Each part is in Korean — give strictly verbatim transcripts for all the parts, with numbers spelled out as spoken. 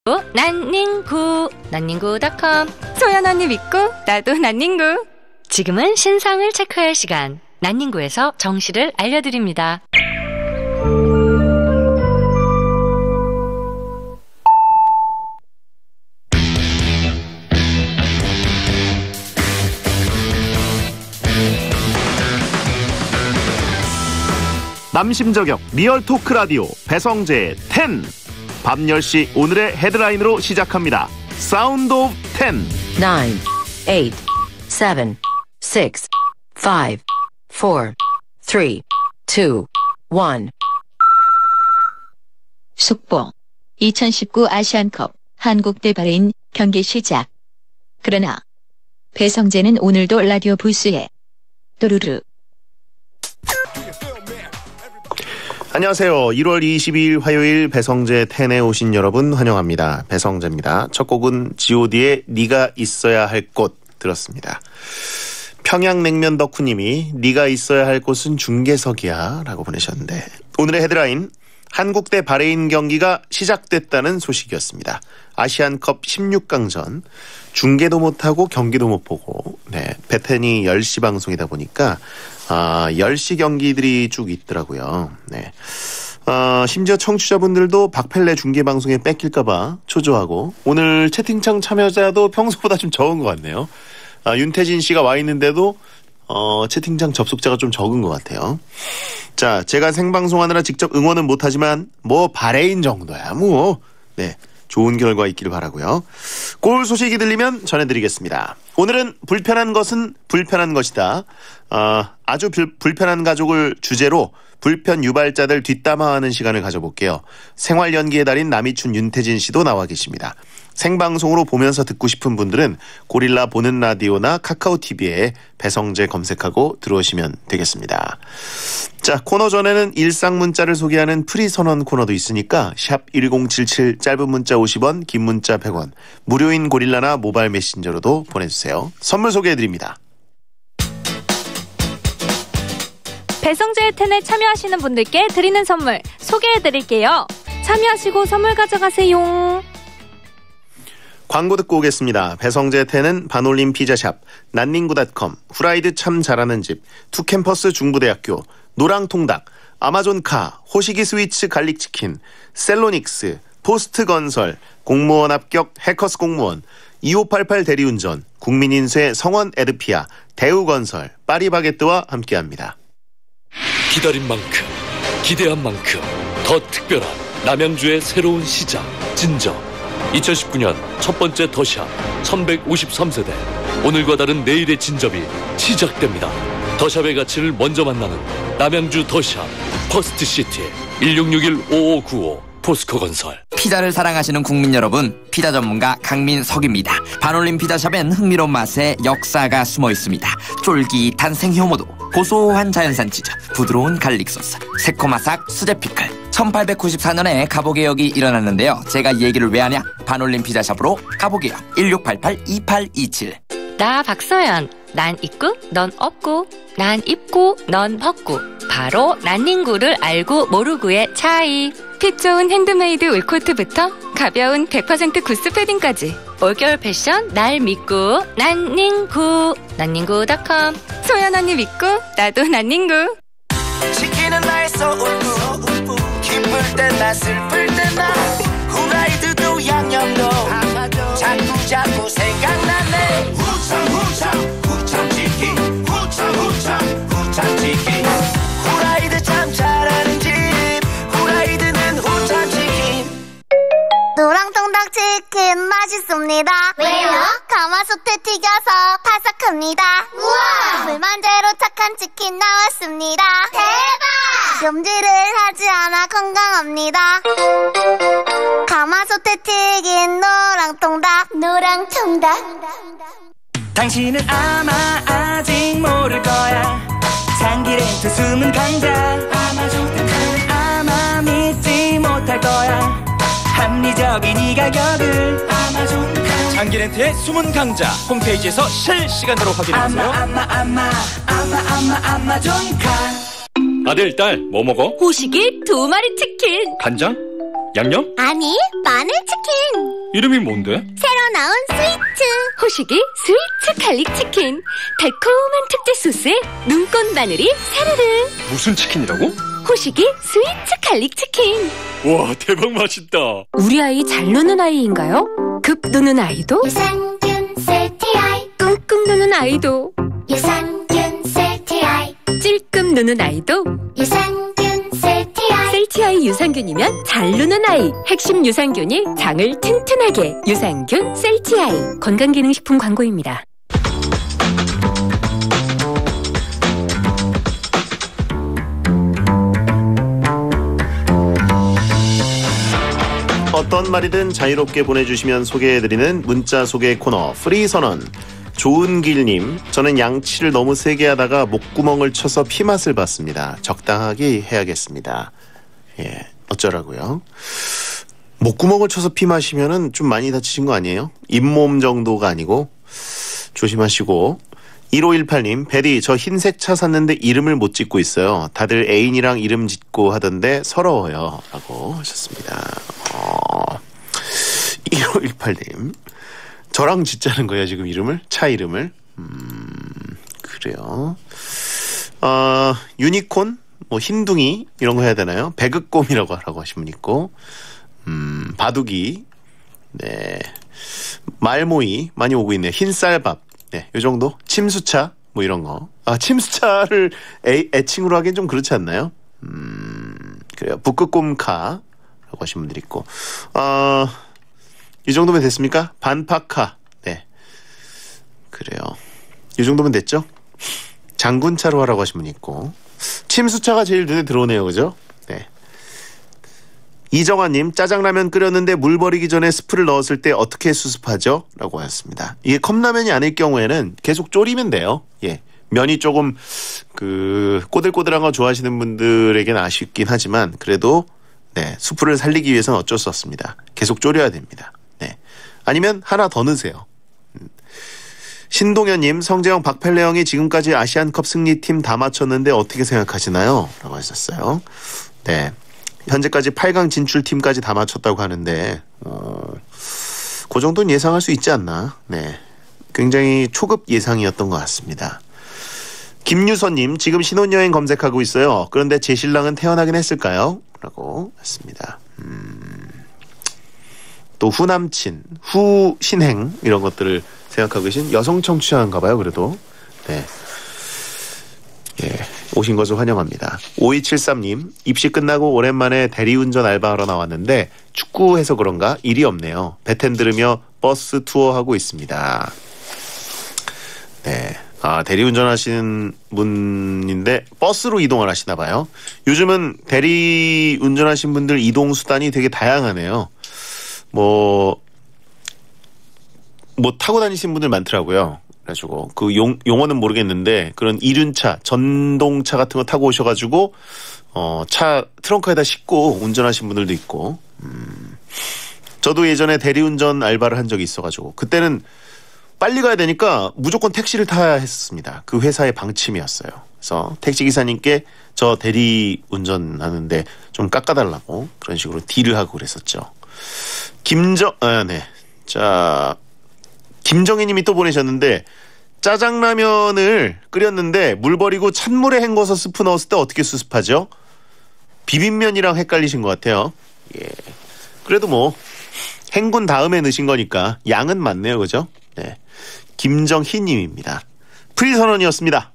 난닝구 난닝구 닷컴. 소연 언니 믿고 나도 난닝구. 지금은 신상을 체크할 시간. 난닝구에서 정시를 알려드립니다. 남심저격 리얼 토크 라디오 배성재의 텐. 밤 열 시 오늘의 헤드라인으로 시작합니다. 사운드 오브 텐. nine, eight, seven, six, five, four, three, two, one. 속보. 이천십구 아시안컵 한국 대 바레인 경기 시작. 그러나 배성재는 오늘도 라디오 부스에 또르르. 안녕하세요. 일월 이십이일 화요일 배성재 텐에 오신 여러분 환영합니다. 배성재입니다. 첫 곡은 지오디의 네가 있어야 할 곳 들었습니다. 평양냉면 덕후님이 네가 있어야 할 곳은 중계석이야 라고 보내셨는데, 오늘의 헤드라인 한국 대 바레인 경기가 시작됐다는 소식이었습니다. 아시안컵 십육 강전 중계도 못하고 경기도 못 보고, 네, 배텐이 열 시 방송이다 보니까 아, 열 시 경기들이 쭉 있더라고요. 네. 어, 심지어 청취자분들도 박펠레 중계방송에 뺏길까봐 초조하고, 오늘 채팅창 참여자도 평소보다 좀 적은 것 같네요. 아, 윤태진 씨가 와 있는데도 어, 채팅창 접속자가 좀 적은 것 같아요. 자, 제가 생방송하느라 직접 응원은 못하지만 뭐 바레인 정도야 뭐. 네, 좋은 결과 있기를 바라고요. 골 소식이 들리면 전해드리겠습니다. 오늘은 불편한 것은 불편한 것이다. 어, 아주 불, 불편한 가족을 주제로 불편 유발자들 뒷담화하는 시간을 가져볼게요. 생활 연기의 달인 남이춘 윤태진 씨도 나와 계십니다. 생방송으로 보면서 듣고 싶은 분들은 고릴라 보는 라디오나 카카오티비에 배성재 검색하고 들어오시면 되겠습니다. 자, 코너 전에는 일상 문자를 소개하는 프리선언 코너도 있으니까 샵 일공칠칠, 짧은 문자 오십 원, 긴 문자 백 원, 무료인 고릴라나 모바일 메신저로도 보내주세요. 선물 소개해드립니다. 배성재의 텐에 참여하시는 분들께 드리는 선물 소개해드릴게요. 참여하시고 선물 가져가세요. 광고 듣고 오겠습니다. 배성재 텐은 반올림 피자샵, 난닝구 닷컴, 후라이드 참 잘하는 집, 투캠퍼스 중부대학교, 노랑통닭, 아마존카, 호시기 스위츠 갈릭치킨, 셀로닉스, 포스트건설, 공무원 합격 해커스 공무원, 이오팔팔 대리운전, 국민인쇄 성원 에드피아, 대우건설, 파리바게뜨와 함께합니다. 기다린 만큼, 기대한 만큼 더 특별한 남양주의 새로운 시작, 진정. 이천십구 년 첫 번째 더샵 천백오십삼 세대, 오늘과 다른 내일의 진접이 시작됩니다. 더샵의 가치를 먼저 만나는 남양주 더샵 퍼스트시티. 일육육일 오오구오 포스코건설. 피자를 사랑하시는 국민 여러분, 피자 전문가 강민석입니다. 반올림 피자샵엔 흥미로운 맛에 역사가 숨어 있습니다. 쫄깃한 생효모도, 고소한 자연산 치즈, 부드러운 갈릭 소스, 새콤아삭 수제 피클. 천팔백구십사 년에 가보개혁이 일어났는데요. 제가 이 얘기를 왜 하냐? 반올림 피자샵으로 가보개혁. 일육팔팔 이팔이칠. 나 박서연. 난 입고 넌 없고, 난 입고 넌 벗고. 바로 난닝구를 알고 모르고의 차이. 핏 좋은 핸드메이드 울코트부터 가벼운 백 퍼센트 구스 패딩까지 올겨울 패션 날 믿고 난닝구 난닝구 닷컴. 소연 언니 믿고 나도 난닝구. 지키는 나의 소울푸, 기쁠 때나 슬플 때나 후라이드도 양념도 자꾸 자꾸 생각나네. 후참 후참 후참치킨, 후참 후참 후참치킨. 후라이드 참 잘하는 집, 후라이드는 후참치킨. 노랑통닭 치킨 맛있습니다. 왜요? 가마솥에 튀겨서 바삭합니다. 우와! 불만제로 착한 치킨 나왔습니다. 대박! 염지를 하지 않아 건강합니다. 가마솥에 튀긴 노랑통닭, 노랑통닭. 당신은 아마 아직 모를 거야. 참기름 두 숨은 감자, 아마존 아마 믿지 못할 거야. 합리적인 이 가격을 아마존. 장기렌트의 숨은 강자 홈페이지에서 실시간으로 확인하세요. 아마 아마 아마 아마 아마 아마존카. 아들, 딸, 뭐 먹어? 호식이 두 마리 치킨. 간장? 양념? 아니, 마늘치킨. 이름이 뭔데? 새로 나온 스위트. 호식이 스위트 갈릭 치킨. 달콤한 특제 소스에 눈꽃 마늘이 사르르. 무슨 치킨이라고? 호식이 스위트 갈릭 치킨. 와, 대박 맛있다. 우리 아이 잘 노는 아이인가요? 급 노는 아이도? 유산균 셀티아이. 끙끙 노는 아이도? 유산균 셀티아이. 찔끔 노는 아이도? 유산균 셀티아이. 셀티아이 유산균이면 잘 노는 아이. 핵심 유산균이 장을 튼튼하게. 유산균 셀티아이. 건강기능식품 광고입니다. 어떤 말이든 자유롭게 보내주시면 소개해드리는 문자 소개 코너 프리선언. 좋은길님, 저는 양치를 너무 세게 하다가 목구멍을 쳐서 피맛을 봤습니다. 적당하게 해야겠습니다. 예, 어쩌라고요? 목구멍을 쳐서 피 마시면은 좀 많이 다치신 거 아니에요? 잇몸 정도가 아니고 조심하시고. 일오일팔님, 베디, 저 흰색 차 샀는데 이름을 못 짓고 있어요. 다들 애인이랑 이름 짓고 하던데 서러워요. 라고 하셨습니다. 어, 일오일팔님, 저랑 짓자는 거예요, 지금 이름을? 차 이름을? 음, 그래요. 어, 유니콘? 뭐, 흰둥이? 이런 거 해야 되나요? 배극곰이라고 하라고 하신 분 있고, 음, 바둑이, 네. 말모이 많이 오고 있네요. 흰쌀밥. 네, 요 정도? 침수차? 뭐 이런 거. 아, 침수차를 애, 애칭으로 하기엔 좀 그렇지 않나요? 음, 그래요. 북극곰카라고 하신 분들이 있고. 어, 이 정도면 됐습니까? 반파카. 네. 그래요. 이 정도면 됐죠? 장군차로 하라고 하신 분이 있고. 침수차가 제일 눈에 들어오네요. 그죠? 네. 이정아님, 짜장라면 끓였는데 물 버리기 전에 스프를 넣었을 때 어떻게 수습하죠? 라고 하셨습니다. 이게 컵라면이 아닐 경우에는 계속 졸이면 돼요. 예. 면이 조금, 그, 꼬들꼬들한 거 좋아하시는 분들에게는 아쉽긴 하지만, 그래도, 네, 수프를 살리기 위해서는 어쩔 수 없습니다. 계속 졸여야 됩니다. 네. 아니면 하나 더 넣으세요. 신동현님, 성재형, 박펠레형이 지금까지 아시안컵 승리팀 다 맞췄는데 어떻게 생각하시나요? 라고 하셨어요. 네. 현재까지 팔 강 진출팀까지 다 맞췄다고 하는데 어, 그 정도는 예상할 수 있지 않나. 네, 굉장히 초급 예상이었던 것 같습니다. 김유선님, 지금 신혼여행 검색하고 있어요. 그런데 제 신랑은 태어나긴 했을까요? 라고 했습니다. 음, 또 후남친, 후신행 이런 것들을 생각하고 계신 여성 청취자인가 봐요. 그래도 네. 예, 오신 것을 환영합니다. 오이칠삼님, 입시 끝나고 오랜만에 대리운전 알바하러 나왔는데 축구해서 그런가 일이 없네요. 배텐 들으며 버스 투어하고 있습니다. 네, 아, 대리운전 하시는 분인데 버스로 이동을 하시나 봐요. 요즘은 대리운전 하신 분들 이동 수단이 되게 다양하네요. 뭐, 뭐 타고 다니시는 분들 많더라고요. 그래가지고 그 용, 용어는 모르겠는데 그런 이륜차, 전동차 같은 거 타고 오셔가지고 어, 차 트렁크에다 싣고 운전하신 분들도 있고. 음, 저도 예전에 대리운전 알바를 한 적이 있어가지고 그때는 빨리 가야 되니까 무조건 택시를 타야 했습니다. 그 회사의 방침이었어요. 그래서 택시 기사님께 저 대리운전 하는데 좀 깎아달라고 그런 식으로 딜을 하고 그랬었죠. 김정, 아, 네, 자. 김정희 님이 또 보내셨는데 짜장라면을 끓였는데 물 버리고 찬물에 헹궈서 스프 넣었을 때 어떻게 수습하죠? 비빔면이랑 헷갈리신 것 같아요. 예. 그래도 뭐 헹군 다음에 넣으신 거니까 양은 맞네요. 그죠? 네. 김정희 님입니다. 프리선언이었습니다.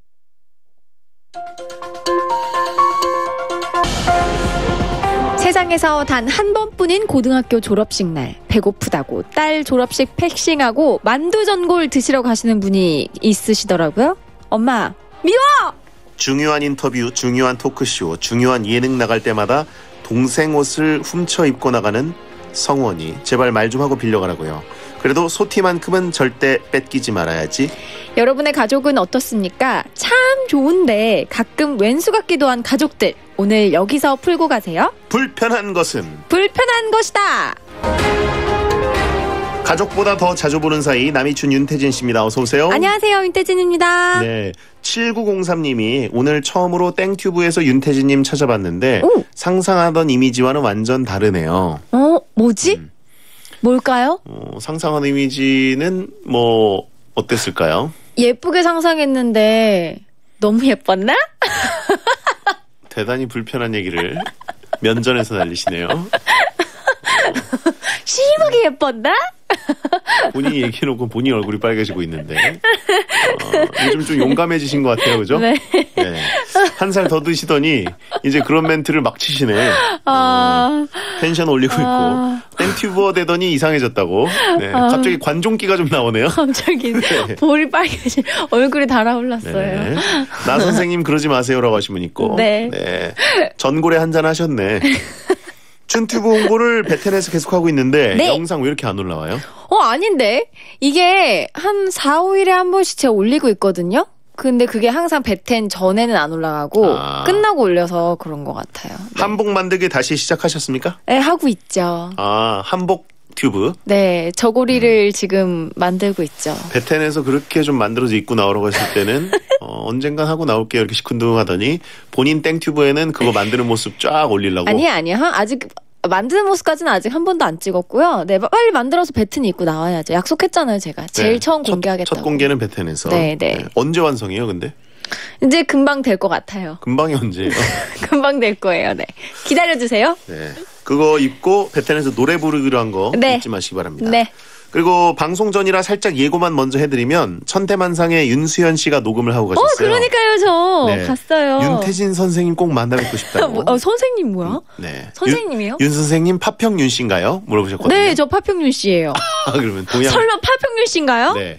세상에서 단 한 번뿐인 고등학교 졸업식 날 배고프다고 딸 졸업식 패싱하고 만두전골 드시러 가시는 분이 있으시더라고요. 엄마 미워! 중요한 인터뷰, 중요한 토크쇼, 중요한 예능 나갈 때마다 동생 옷을 훔쳐 입고 나가는 성원이 제발 말 좀 하고 빌려가라고요. 그래도 소티만큼은 절대 뺏기지 말아야지. 여러분의 가족은 어떻습니까? 참 좋은데 가끔 왼수 같기도 한 가족들, 오늘 여기서 풀고 가세요. 불편한 것은 불편한 것이다. 가족보다 더 자주 보는 사이 남이춘 윤태진 씨입니다. 어서 오세요. 안녕하세요. 윤태진입니다. 네, 칠구공삼님이 오늘 처음으로 땡튜브에서 윤태진님 찾아봤는데 오. 상상하던 이미지와는 완전 다르네요. 어, 뭐지? 음. 뭘까요? 어, 상상하는 이미지는 뭐 어땠을까요? 예쁘게 상상했는데 너무 예뻤나? 대단히 불편한 얘기를 면전에서 날리시네요. 어. 심하게 예뻤나? 본인이 얘기해놓고 본인 얼굴이 빨개지고 있는데 어, 요즘 좀 용감해지신 것 같아요. 그죠? 네. 네. 한 살 더 드시더니 이제 그런 멘트를 막 치시네. 아... 어, 텐션 올리고 아... 있고 땡튜버 되더니 이상해졌다고. 네. 아... 갑자기 관종기가 좀 나오네요. 갑자기 네. 볼이 빨개지 얼굴이 달아올랐어요. 네. 나 선생님 그러지 마세요라고 하신 분 있고. 네. 네. 전골에 한잔 하셨네. 춘튜브 홍보를 베텐에서 계속하고 있는데 네. 영상 왜 이렇게 안 올라와요? 어 아닌데 이게 한 사, 오일에 한 번씩 제가 올리고 있거든요. 근데 그게 항상 베텐 전에는 안 올라가고 아. 끝나고 올려서 그런 것 같아요. 네. 한복 만들기 다시 시작하셨습니까? 네, 하고 있죠. 아, 한복 튜브? 네, 저고리를 음. 지금 만들고 있죠. 베텐에서 그렇게 좀 만들어서 입고 나오라고 했을 때는 어, 언젠간 하고 나올게요 이렇게 시큰둥하더니 본인 땡튜브에는 그거 만드는 모습 쫙 올리려고. 아니 아니요. 아직 만드는 모습까지는 아직 한 번도 안 찍었고요. 네, 빨리 만들어서 베텐 입고 나와야죠. 약속했잖아요, 제가. 제일 네, 처음 첫, 공개하겠다고. 첫 공개는 베텐에서. 네, 네. 네. 언제 완성해요, 근데? 이제 금방 될 것 같아요. 금방이 언제예요? 금방 될 거예요. 네. 기다려주세요. 네. 그거 입고 베텐에서 노래 부르기로 한 거 네. 잊지 마시기 바랍니다. 네. 그리고 방송 전이라 살짝 예고만 먼저 해드리면 천태만상의 윤수연 씨가 녹음을 하고 가셨어요. 어, 그러니까요, 저 네. 갔어요. 윤태진 선생님 꼭 만나뵙고 싶다고. 뭐, 어, 선생님 뭐야? 네. 선생님이요? 윤, 윤 선생님 파평윤 씨인가요? 물어보셨거든요. 네, 저 파평윤 씨예요. 아, 그러면 동양. 설마 파평윤 씨인가요? 네.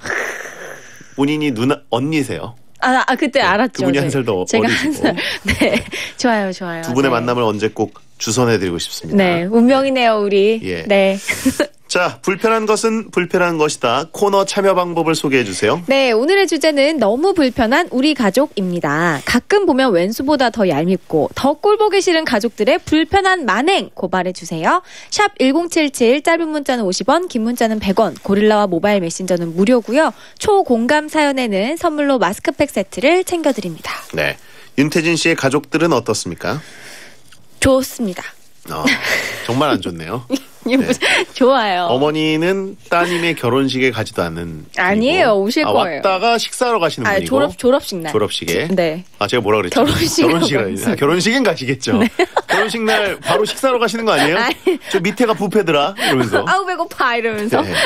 본인이 누나 언니세요. 아, 아 그때 네, 알았죠. 그분이 네. 한 살 더 어리시고. 제가 한 살. 네, 좋아요, 좋아요. 두 분의 네. 만남을 언제 꼭 주선해드리고 싶습니다. 네, 운명이네요, 우리. 예. 네. 자, 불편한 것은 불편한 것이다. 코너 참여 방법을 소개해 주세요. 네, 오늘의 주제는 너무 불편한 우리 가족입니다. 가끔 보면 왼수보다 더 얄밉고 더 꼴보기 싫은 가족들의 불편한 만행 고발해 주세요. 샵 일공칠칠, 짧은 문자는 오십 원, 긴 문자는 백 원, 고릴라와 모바일 메신저는 무료고요. 초공감 사연에는 선물로 마스크팩 세트를 챙겨드립니다. 네, 윤태진 씨의 가족들은 어떻습니까? 좋습니다. 어, 정말 안 좋네요. 네. 좋아요. 어머니는 따님의 결혼식에 가지도 않는. 아니에요. 분이고. 오실 아, 거예요. 왔다가 식사하러 가시는 아, 분이고. 졸업, 졸업식 날. 졸업식에. 네. 아, 제가 뭐라 그랬죠? 결혼식이라. 아, 결혼식엔 가시겠죠. 네. 결혼식 날 바로 식사로 가시는 거 아니에요? 아니. 저 밑에가 뷔페더라 이러면서. 아우 배고파 이러면서. 네.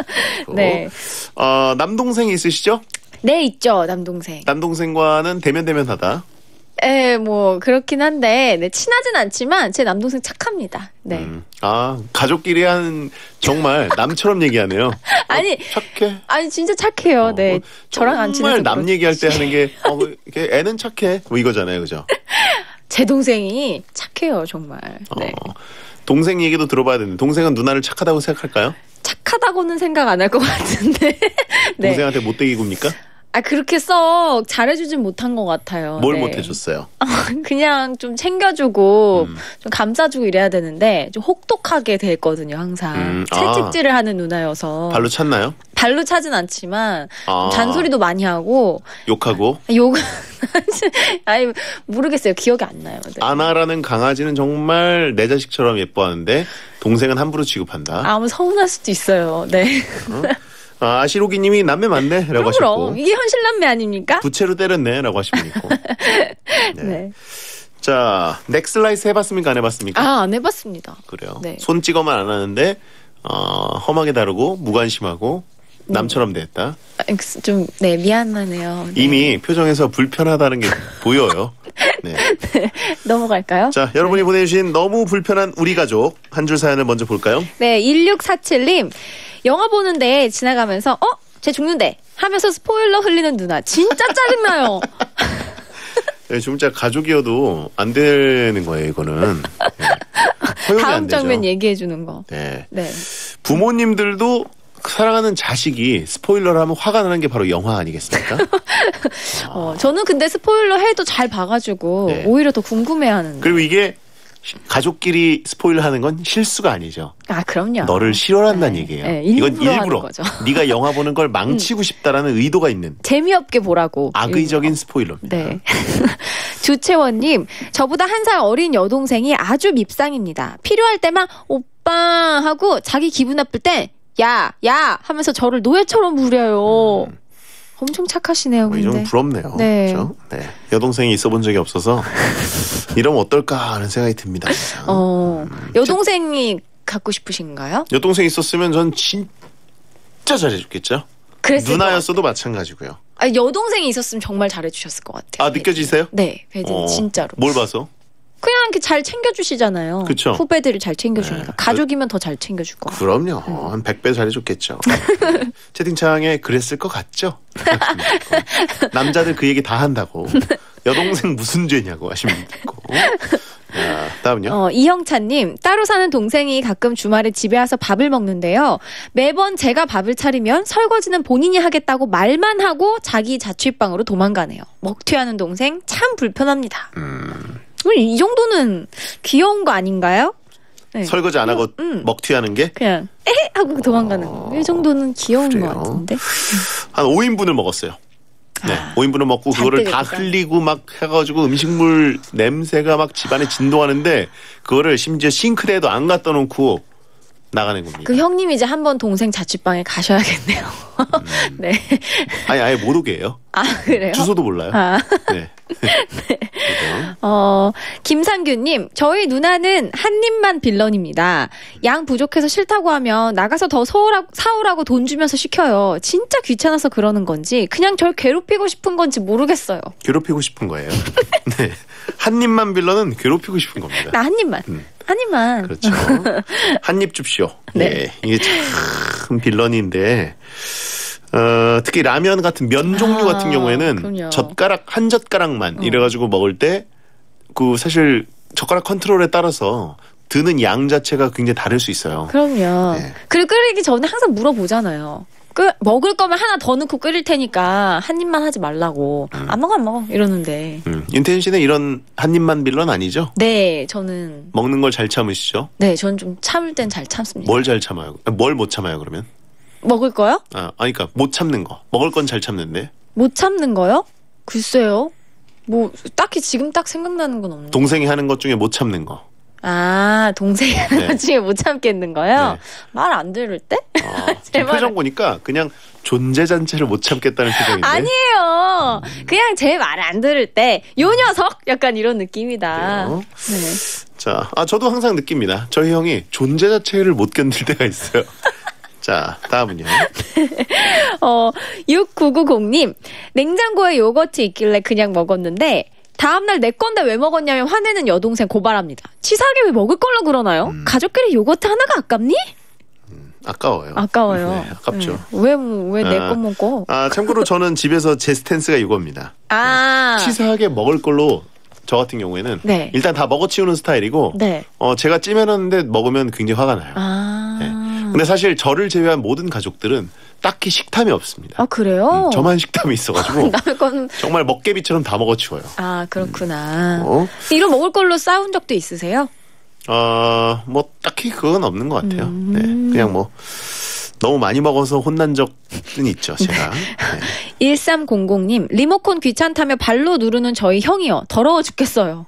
네. 어, 남동생이 있으시죠? 네, 있죠. 남동생. 남동생과는 대면대면하다. 예, 뭐 그렇긴 한데 네, 친하진 않지만 제 남동생 착합니다. 네. 음, 아, 가족끼리 한 정말 남처럼 얘기하네요. 아니, 어, 착해. 아니 진짜 착해요. 어, 네. 뭐, 저랑 안 친해서 정말 남 얘기할 때 하는 게 어, 이렇게 애는 착해. 뭐 이거잖아요. 그죠? 제 동생이 착해요, 정말. 네. 어, 동생 얘기도 들어봐야 되는데 동생은 누나를 착하다고 생각할까요? 착하다고는 생각 안 할 것 같은데. 네. 동생한테 못되게 굽니까? 아, 그렇게 썩 잘해주진 못한 것 같아요. 뭘 네. 못해줬어요? 그냥 좀 챙겨주고, 음. 좀 감싸주고 이래야 되는데, 좀 혹독하게 됐거든요, 항상. 음. 채찍질을 아. 하는 누나여서. 발로 찼나요? 발로 차진 않지만, 아. 잔소리도 많이 하고. 욕하고? 욕, 아니, 모르겠어요. 기억이 안 나요. 네. 아나라는 강아지는 정말 내 자식처럼 예뻐하는데, 동생은 함부로 취급한다. 아, 뭐 서운할 수도 있어요. 네. 어? 아, 아시로기님이 남매 맞네? 라고 하셨고. 이게 현실 남매 아닙니까? 부채로 때렸네? 라고 하신 분 있고. 네. 네. 자, 넥슬라이스 해봤습니까? 안 해봤습니까? 아, 안 해봤습니다. 그래요. 네. 손 찍어만 안 하는데, 어, 험하게 다루고, 무관심하고, 남처럼 됐다. 좀, 네, 미안하네요. 네. 이미 표정에서 불편하다는 게 보여요. 네. 네. 넘어갈까요? 자, 여러분이 네. 보내주신 너무 불편한 우리 가족 한 줄 사연을 먼저 볼까요? 네, 일육사칠님. 영화 보는데 지나가면서 어? 쟤 죽는데 하면서 스포일러 흘리는 누나. 진짜 짜증나요. 네, 진짜 가족이어도 안 되는 거예요, 이거는. 네. 다음 장면 얘기해 주는 거. 네. 네. 부모님들도 사랑하는 자식이 스포일러를 하면 화가 나는 게 바로 영화 아니겠습니까? 어, 저는 근데 스포일러 해도 잘 봐가지고 네. 오히려 더 궁금해하는데. 그리고 이게 가족끼리 스포일하는 건 실수가 아니죠. 아, 그럼요. 너를 실현한다는 네. 얘기예요. 네, 이건 일부러 하는 일부러 거죠. 네가 영화 보는 걸 망치고 싶다라는 의도가 있는 재미없게 보라고. 악의적인 스포일러입니다. 네. 주채원님, 저보다 한 살 어린 여동생이 아주 밉상입니다. 필요할 때만 오빠 하고 자기 기분 나쁠 때 야, 야 하면서 저를 노예처럼 부려요. 음. 엄청 착하시네요. 뭐, 좀 부럽네요. 네. 그렇죠? 네. 여동생이 있어본 적이 없어서 이러면 어떨까 하는 생각이 듭니다. 진짜. 어, 음. 여동생이 제... 갖고 싶으신가요? 여동생 있었으면 전 진짜 잘해줬겠죠. 누나였어도 마찬가지고요. 아, 여동생이 있었으면 정말 잘해주셨을 것 같아요. 아, 느껴지세요? 네, 배드 어, 진짜로. 뭘 봐서? 그냥 이렇게 잘 챙겨주시잖아요. 그쵸? 후배들을 잘 챙겨주니까. 네. 가족이면 더 잘 챙겨줄 것 같아요. 그럼요. 음. 한 백 배 잘해줬겠죠. 채팅창에 그랬을 것 같죠? 남자들 그 얘기 다 한다고. 여동생 무슨 죄냐고 하시면 있고. 자, 다음요. 어, 이형찬님, 따로 사는 동생이 가끔 주말에 집에 와서 밥을 먹는데요. 매번 제가 밥을 차리면 설거지는 본인이 하겠다고 말만 하고 자기 자취방으로 도망가네요. 먹튀하는 동생 참 불편합니다. 음. 이 정도는 귀여운 거 아닌가요? 네. 설거지 안 하고 음. 먹튀하는 게? 그냥 에 하고 도망가는 거. 어... 이 정도는 귀여운 그래요. 것 같은데. 한 오 인분을 먹었어요. 네, 아, 오 인분을 먹고 그거를 다 흘리고 막 해가지고 음식물 냄새가 막 집안에 진동하는데 그거를 심지어 싱크대에도 안 갖다 놓고 나가는 겁니다. 그 형님 이제 한번 동생 자취방에 가셔야겠네요. 음. 네. 아니 아예 못 오게 해요. 아, 그래요? 주소도 몰라요. 아. 네. 네. 어, 김상규님, 저희 누나는 한 입만 빌런입니다. 양 부족해서 싫다고 하면 나가서 더 사오라고, 사오라고 돈 주면서 시켜요. 진짜 귀찮아서 그러는 건지 그냥 절 괴롭히고 싶은 건지 모르겠어요. 괴롭히고 싶은 거예요. 네. 한 입만 빌런은 괴롭히고 싶은 겁니다. 나 한 입만. 음. 한 입만. 그렇죠. 한 입 줍쇼. 네. 네. 이게 참 빌런인데 어, 특히 라면 같은 면 종류 아, 같은 경우에는 그럼요. 젓가락 한 젓가락만 어. 이래가지고 먹을 때 그 사실 젓가락 컨트롤에 따라서 드는 양 자체가 굉장히 다를 수 있어요. 그럼요. 네. 그리고 끓이기 전에 항상 물어보잖아요. 그 먹을 거면 하나 더 넣고 끓일 테니까 한 입만 하지 말라고. 음. 안 먹어 안 먹어 이러는데. 음. 윤태진 씨는 이런 한 입만 빌런 아니죠? 네, 저는. 먹는 걸 잘 참으시죠? 네, 저는 좀 참을 땐 잘 참습니다. 뭘 잘 참아요? 뭘 못 참아요 그러면? 먹을 거요? 아, 아니 그러니까 못 참는 거. 먹을 건 잘 참는데. 못 참는 거요? 글쎄요. 뭐 딱히 지금 딱 생각나는 건 없는데. 동생이 하는 것 중에 못 참는 거. 아, 동생이 하는 네. 것 중에 못 참겠는 거요? 네. 말 안 들을 때? 아, 제 표정 보니까 그냥 존재 자체를 못 참겠다는 표정인데. 아니에요. 음. 그냥 제 말 안 들을 때 요 녀석 약간 이런 느낌이다. 그래요? 네. 자, 아 저도 항상 느낍니다. 저희 형이 존재 자체를 못 견딜 때가 있어요. 자, 다음은요. 어, 육구구공님. 냉장고에 요거트 있길래 그냥 먹었는데 다음날 내 건데 왜 먹었냐면 화내는 여동생 고발합니다. 치사하게 왜 먹을 걸로 그러나요? 음. 가족끼리 요거트 하나가 아깝니? 음, 아까워요. 아까워요. 네, 아깝죠. 네. 왜, 왜 내 거 아, 먹고? 아, 참고로 저는 집에서 제 스탠스가 이겁니다. 아. 치사하게 먹을 걸로 저 같은 경우에는 네. 일단 다 먹어치우는 스타일이고 네. 어, 제가 찌면었는데 먹으면 굉장히 화가 나요. 아. 네. 근데 사실 저를 제외한 모든 가족들은 딱히 식탐이 없습니다. 아, 그래요? 음, 저만 식탐이 있어가지고 남의 건. 정말 먹개비처럼 다 먹어치워요. 아, 그렇구나. 어? 이런 먹을 걸로 싸운 적도 있으세요? 어, 뭐 딱히 그건 없는 것 같아요. 음. 네, 그냥 뭐 너무 많이 먹어서 혼난 적은 있죠, 제가. 네. 일삼공공님, 리모컨 귀찮다며 발로 누르는 저희 형이요. 더러워 죽겠어요.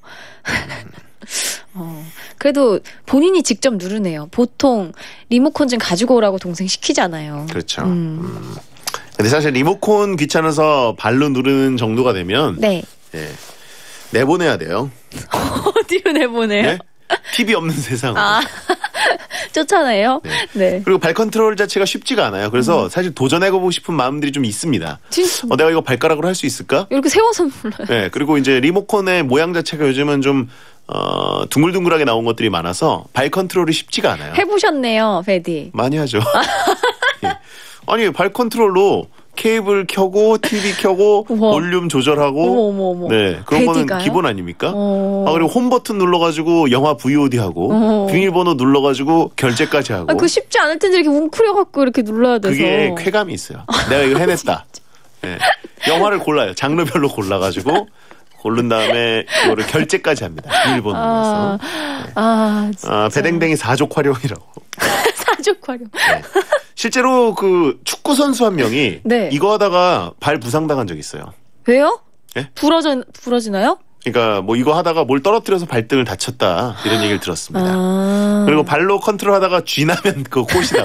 어, 그래도 본인이 직접 누르네요. 보통 리모컨 좀 가지고 오라고 동생 시키잖아요. 그렇죠. 음. 음. 근데 사실 리모컨 귀찮아서 발로 누르는 정도가 되면 네. 예, 내보내야 돼요. 어디로 내보내요? 네? 티비 없는 세상으로. 아, 쫓아내요? 네. 네. 그리고 발 컨트롤 자체가 쉽지가 않아요. 그래서 음. 사실 도전해보고 싶은 마음들이 좀 있습니다. 진짜? 어, 내가 이거 발가락으로 할 수 있을까? 이렇게 세워서 눌러요. 네. 그리고 이제 리모컨의 모양 자체가 요즘은 좀 어, 둥글둥글하게 나온 것들이 많아서 발 컨트롤이 쉽지가 않아요. 해보셨네요, 베디. 많이 하죠. 예. 아니 발 컨트롤로 케이블 켜고 티비 켜고 우와. 볼륨 조절하고 어머, 어머, 어머. 네 그런 거는 베디가요? 기본 아닙니까? 어. 아 그리고 홈 버튼 눌러가지고 영화 브이오디 하고 어. 비밀번호 눌러가지고 결제까지 하고 아, 그거 쉽지 않을 텐데 이렇게 웅크려갖고 이렇게 눌러야 돼서. 그게 쾌감이 있어요. 내가 이거 해냈다. 네. 영화를 골라요. 장르별로 골라가지고 고른 다음에 그거를 결제까지 합니다. 비밀번호에서. 아, 아, 아, 배댕댕이 사족 활용이라고. 사족 활용. 네. 실제로 그 축구 선수 한 명이 네. 이거 하다가 발 부상당한 적이 있어요. 왜요? 네? 부러져 부러지나요? 그러니까 뭐 이거 하다가 뭘 떨어뜨려서 발등을 다쳤다 이런 얘기를 들었습니다. 아. 그리고 발로 컨트롤하다가 쥐나면 그 꽃이라고.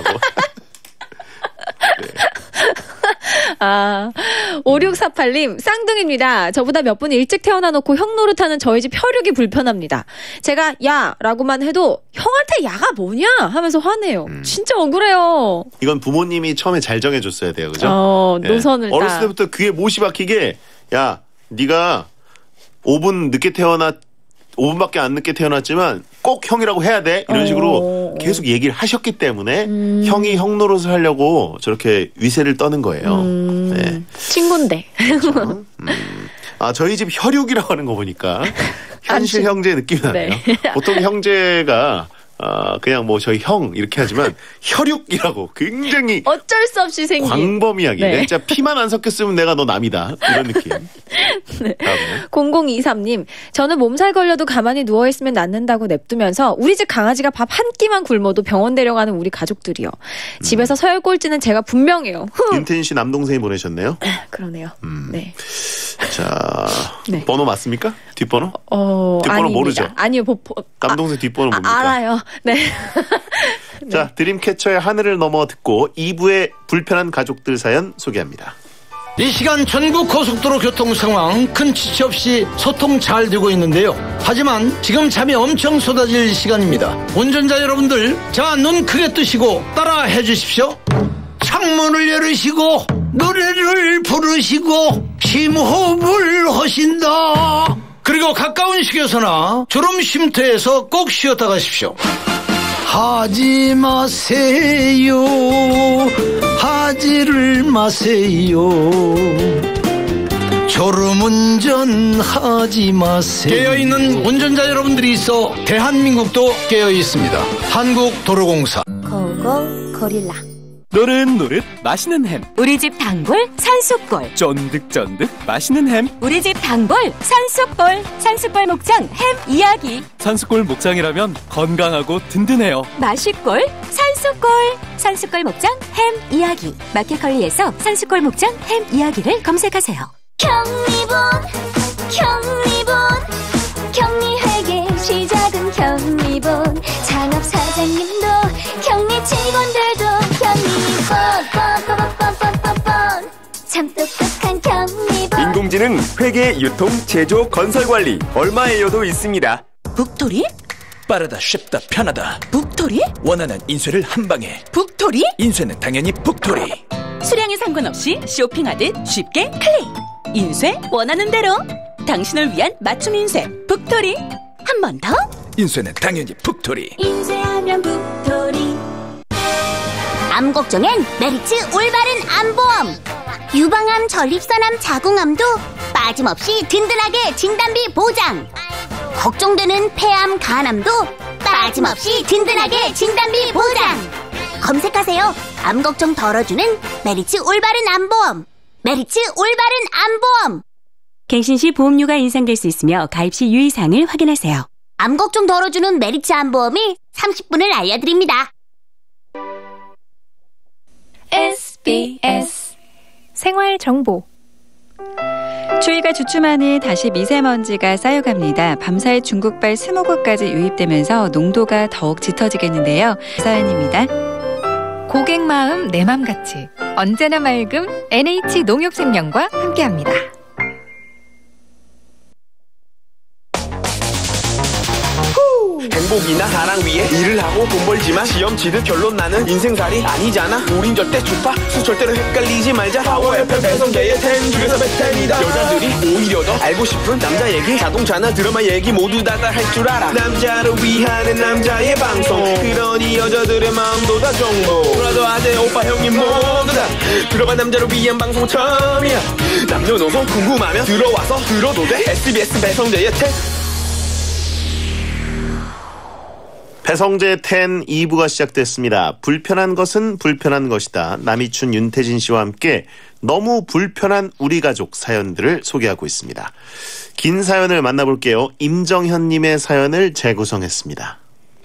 네. 아, 오육사팔 님, 쌍둥이입니다. 저보다 몇 분 일찍 태어나 놓고 형 노릇하는 저희 집 혈육이 불편합니다. 제가 야 라고만 해도 형한테 야가 뭐냐 하면서 화내요. 음. 진짜 억울해요. 이건 부모님이 처음에 잘 정해줬어야 돼요. 그죠? 어, 노선을 네. 어렸을 때부터 귀에 못이 박히게 야 네가 오 분 늦게 태어나 오 분밖에 안 늦게 태어났지만 꼭 형이라고 해야 돼. 이런 식으로 어. 계속 얘기를 하셨기 때문에 음. 형이 형 노릇을 하려고 저렇게 위세를 떠는 거예요. 음. 네. 친구인데. 그렇죠? 음. 아, 저희 집 혈육이라고 하는 거 보니까 현실 형제 느낌이 나네요. 네. 보통 형제가 아, 그냥 뭐 저희 형 이렇게 하지만 혈육이라고 굉장히 어쩔 수 없이 생긴 광범위하게 네. 진짜 피만 안 섞였으면 내가 너 남이다 이런 느낌. 네. 공공이삼 님, 저는 몸살 걸려도 가만히 누워있으면 낫는다고 냅두면서 우리 집 강아지가 밥 한 끼만 굶어도 병원 데려가는 우리 가족들이요. 음. 집에서 서열 꼴찌는 제가 분명해요. 윤태진 씨 남동생이 보내셨네요. 그러네요. 음. 네. 자, 네. 번호 맞습니까? 뒷번호? 어, 뒷번호 아닙니다. 모르죠? 아니요. 보, 보, 남동생 아, 뒷번호 뭡니까? 아, 알아요. 네. 자, 드림캐쳐의 하늘을 넘어 듣고 이 부의 불편한 가족들 사연 소개합니다. 이 시간 전국 고속도로 교통 상황 큰 지체 없이 소통 잘 되고 있는데요. 하지만 지금 잠이 엄청 쏟아질 시간입니다. 운전자 여러분들, 자, 눈 크게 뜨시고 따라 해주십시오. 창문을 열으시고 노래를 부르시고 심호흡을 하신다. 그리고 가까운 휴게소나 졸음 쉼터에서 꼭 쉬었다 가십시오. 하지 마세요. 하지를 마세요. 졸음운전 하지 마세요. 깨어있는 운전자 여러분들이 있어 대한민국도 깨어있습니다. 한국도로공사. 고고 고릴라. 노릇노릇 맛있는 햄. 우리 집 단골 산수골. 쫀득쫀득 맛있는 햄. 우리 집 단골 산수골. 산수골 목장 햄 이야기. 산수골 목장이라면 건강하고 든든해요. 맛있골 산수골. 산수골 목장 햄 이야기. 마켓컬리에서 산수골 목장 햄 이야기를 검색하세요. 경리본 경리본 격리회계 시작은 경리본 창업사장님도 격리 직원들도 경리본 뻔뻔뻔뻔뻔뻔 참 똑똑한 경리본. 인공지능 회계 유통 제조 건설 관리 얼마에요도 있습니다. 북토리? 빠르다 쉽다 편하다. 북토리? 원하는 인쇄를 한 방에. 북토리? 인쇄는 당연히 북토리. 수량에 상관없이 쇼핑하듯 쉽게 클릭. 인쇄 원하는 대로. 당신을 위한 맞춤 인쇄 북토리. 한 번 더. 인쇄는 당연히 북토리. 인쇄하면 북토리. 암 걱정엔 메리츠 올바른 암보험. 유방암, 전립선암, 자궁암도 빠짐없이 든든하게 진단비 보장. 걱정되는 폐암, 간암도 빠짐없이 든든하게 진단비 보장. 검색하세요. 암 걱정 덜어주는 메리츠 올바른 암보험. 메리츠 올바른 암보험. 갱신 시 보험료가 인상될 수 있으며 가입 시 유의사항을 확인하세요. 암 걱정 덜어주는 메리츠 암보험이 삼십 분을 알려드립니다. 에스비에스 생활정보. 추위가 주춤하니 다시 미세먼지가 쌓여갑니다. 밤사이 중국발 스모그까지 유입되면서 농도가 더욱 짙어지겠는데요. 사연입니다. 고객 마음 내 맘같이 언제나 맑음 엔에이치 농협생명과 함께합니다. 행복이나 사랑 위해 일을 하고 돈 벌지만 시험 치듯 결론 나는 인생살이 아니잖아. 우린 절대 주파수 절대로 헷갈리지 말자. 파워 에프엠 배성재의 텐 중에서 베텐이다. 여자들이 오히려 더 알고 싶은 남자 얘기, 자동차나 드라마 얘기 모두 다 다 할 줄 알아. 남자를 위한 남자의 방송, 그러니 여자들의 마음도 다 정보. 브라더 아재 오빠 형님 모두 다 들어봐. 남자를 위한 방송 처음이야. 남녀노소 궁금하면 들어와서 들어도 돼. 에스비에스 배성재의 텐. 배성재 텐 이 부가 시작됐습니다. 불편한 것은 불편한 것이다. 남이춘 윤태진 씨와 함께 너무 불편한 우리 가족 사연들을 소개하고 있습니다. 긴 사연을 만나볼게요. 임정현님의 사연을 재구성했습니다.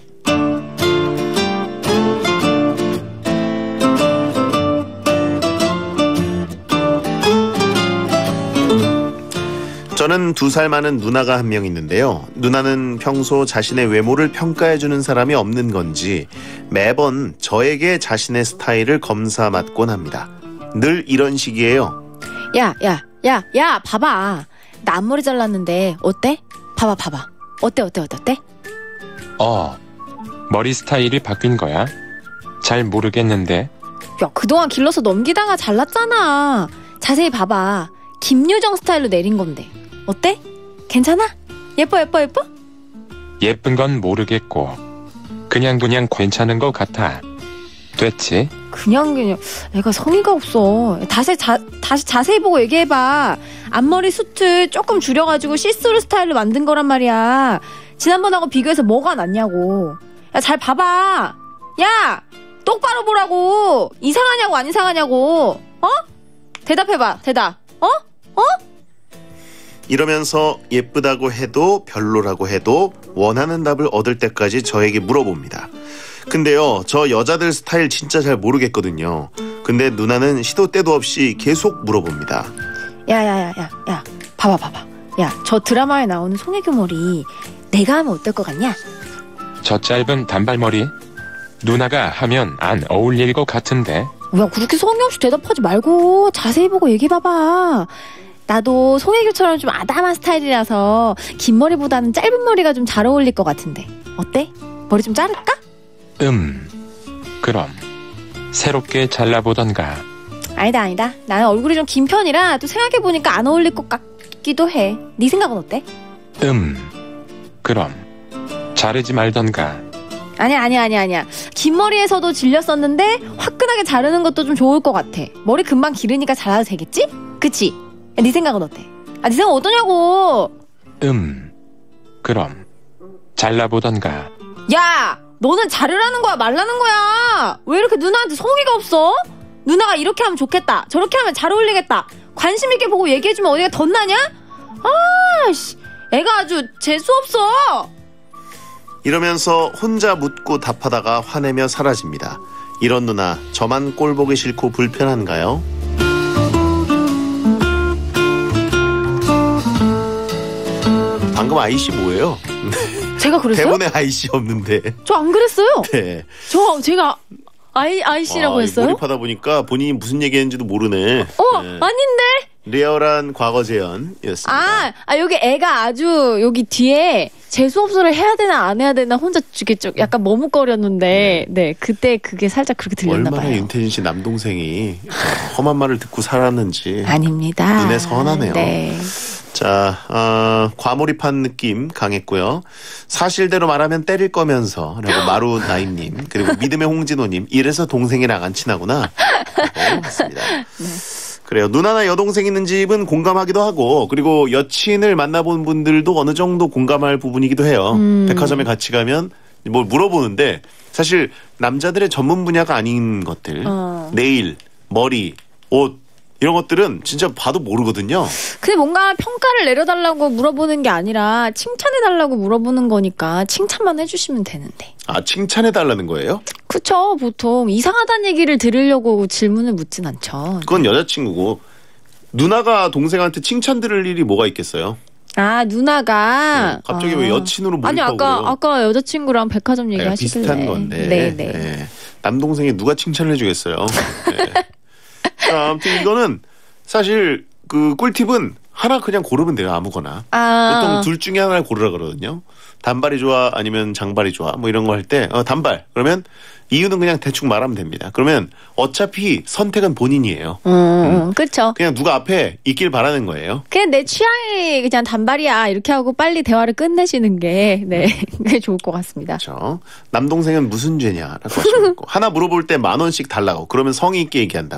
저는 두 살 많은 누나가 한 명 있는데요. 누나는 평소 자신의 외모를 평가해주는 사람이 없는 건지 매번 저에게 자신의 스타일을 검사 맞곤 합니다. 늘 이런 식이에요. 야, 야, 야, 야, 봐봐. 나 앞머리 잘랐는데 어때? 봐봐, 봐봐. 어때, 어때, 어때, 어때? 어, 머리 스타일이 바뀐 거야? 잘 모르겠는데. 야, 그동안 길러서 넘기다가 잘랐잖아. 자세히 봐봐. 김유정 스타일로 내린 건데. 어때? 괜찮아? 예뻐 예뻐 예뻐? 예쁜 건 모르겠고 그냥 그냥 괜찮은 것 같아. 됐지? 그냥 그냥 애가 성의가 없어. 다시 자, 다시 자세히 보고 얘기해봐. 앞머리 숱을 조금 줄여가지고 시스루 스타일로 만든 거란 말이야. 지난번하고 비교해서 뭐가 낫냐고. 야, 잘 봐봐. 야, 똑바로 보라고. 이상하냐고 안 이상하냐고. 어? 대답해봐. 대답. 어? 어? 이러면서 예쁘다고 해도 별로라고 해도 원하는 답을 얻을 때까지 저에게 물어봅니다. 근데요, 저 여자들 스타일 진짜 잘 모르겠거든요. 근데 누나는 시도 때도 없이 계속 물어봅니다. 야야야야 야, 야, 봐봐 봐봐. 야, 저 드라마에 나오는 송혜교 머리 내가 하면 어떨 것 같냐? 저 짧은 단발머리 누나가 하면 안 어울릴 것 같은데. 야, 그렇게 성의 없이 대답하지 말고 자세히 보고 얘기해봐봐. 나도 송혜교처럼 좀 아담한 스타일이라서 긴 머리보다는 짧은 머리가 좀 잘 어울릴 것 같은데 어때? 머리 좀 자를까? 음 그럼 새롭게 잘라보던가. 아니다 아니다. 나는 얼굴이 좀 긴 편이라 또 생각해보니까 안 어울릴 것 같기도 해. 네 생각은 어때? 음 그럼 자르지 말던가. 아니야 아니야 아니야 아니야. 긴 머리에서도 질렸었는데 화끈하게 자르는 것도 좀 좋을 것 같아. 머리 금방 기르니까 잘라도 되겠지? 그치? 야, 네 생각은 어때? 아, 네 생각 어떠냐고. 음 그럼 잘라보던가. 야, 너는 자르라는 거야 말라는 거야? 왜 이렇게 누나한테 성의가 없어? 누나가 이렇게 하면 좋겠다, 저렇게 하면 잘 어울리겠다, 관심 있게 보고 얘기해주면 어디가 덧나냐? 아씨, 애가 아주 재수없어. 이러면서 혼자 묻고 답하다가 화내며 사라집니다. 이런 누나, 저만 꼴 보기 싫고 불편한가요? 방금 아이씨 뭐예요? 제가 그랬어요? 대본에 아이씨 없는데. 저 안 그랬어요. 네. 저 제가 아이 아이씨라고 아, 했어요? 몰입하다 보니까 본인이 무슨 얘기했는지도 모르네. 어, 네. 아닌데. 리얼한 과거 재현이었습니다. 아, 아 여기 애가 아주 여기 뒤에 재수없어를 해야 되나 안 해야 되나 혼자 이렇게 좀 약간 머뭇거렸는데, 네, 네 그때 그게 살짝 그렇게 들렸나 얼마나 봐요. 윤태진 씨 남동생이 험한 말을 듣고 살았는지 아닙니다. 눈에 선하네요. 네. 자, 어, 과몰입한 느낌 강했고요. 사실대로 말하면 때릴 거면서 라고 마루 나임님, 그리고 믿음의 홍진호님, 이래서 동생이랑 안 친하구나 라고 했습니다. 네. 그래요. 누나나 여동생 있는 집은 공감하기도 하고, 그리고 여친을 만나본 분들도 어느 정도 공감할 부분이기도 해요. 음. 백화점에 같이 가면 뭘 물어보는데 사실 남자들의 전문 분야가 아닌 것들, 어. 네일, 머리, 옷 이런 것들은 진짜 봐도 모르거든요. 근데 뭔가 평가를 내려달라고 물어보는 게 아니라 칭찬해달라고 물어보는 거니까 칭찬만 해주시면 되는데. 아, 칭찬해달라는 거예요? 그쵸. 보통 이상하다는 얘기를 들으려고 질문을 묻진 않죠. 그건 여자친구고, 누나가 동생한테 칭찬 들을 일이 뭐가 있겠어요? 아, 누나가. 네, 갑자기 아. 왜 여친으로 몰입하고 아니, 아까, 그래요? 아까 여자친구랑 백화점 얘기 하시길래. 비슷한 건데. 네, 네. 네. 남동생이 누가 칭찬을 해주겠어요. 네. 자, 아무튼 이거는 사실 그 꿀팁은 하나 그냥 고르면 돼요. 아무거나. 아. 보통 둘 중에 하나를 고르라 그러거든요. 단발이 좋아 아니면 장발이 좋아 뭐 이런 거 할 때 어, 단발. 그러면 이유는 그냥 대충 말하면 됩니다. 그러면 어차피 선택은 본인이에요. 음, 음. 그렇죠. 그냥 누가 앞에 있길 바라는 거예요. 그냥 내 취향이 그냥 단발이야 이렇게 하고 빨리 대화를 끝내시는 게, 네, 그게 좋을 것 같습니다. 그렇죠. 남동생은 무슨 죄냐라고 하시고 하나 물어볼 때 만 원씩 달라고 그러면 성의 있게 얘기한다고.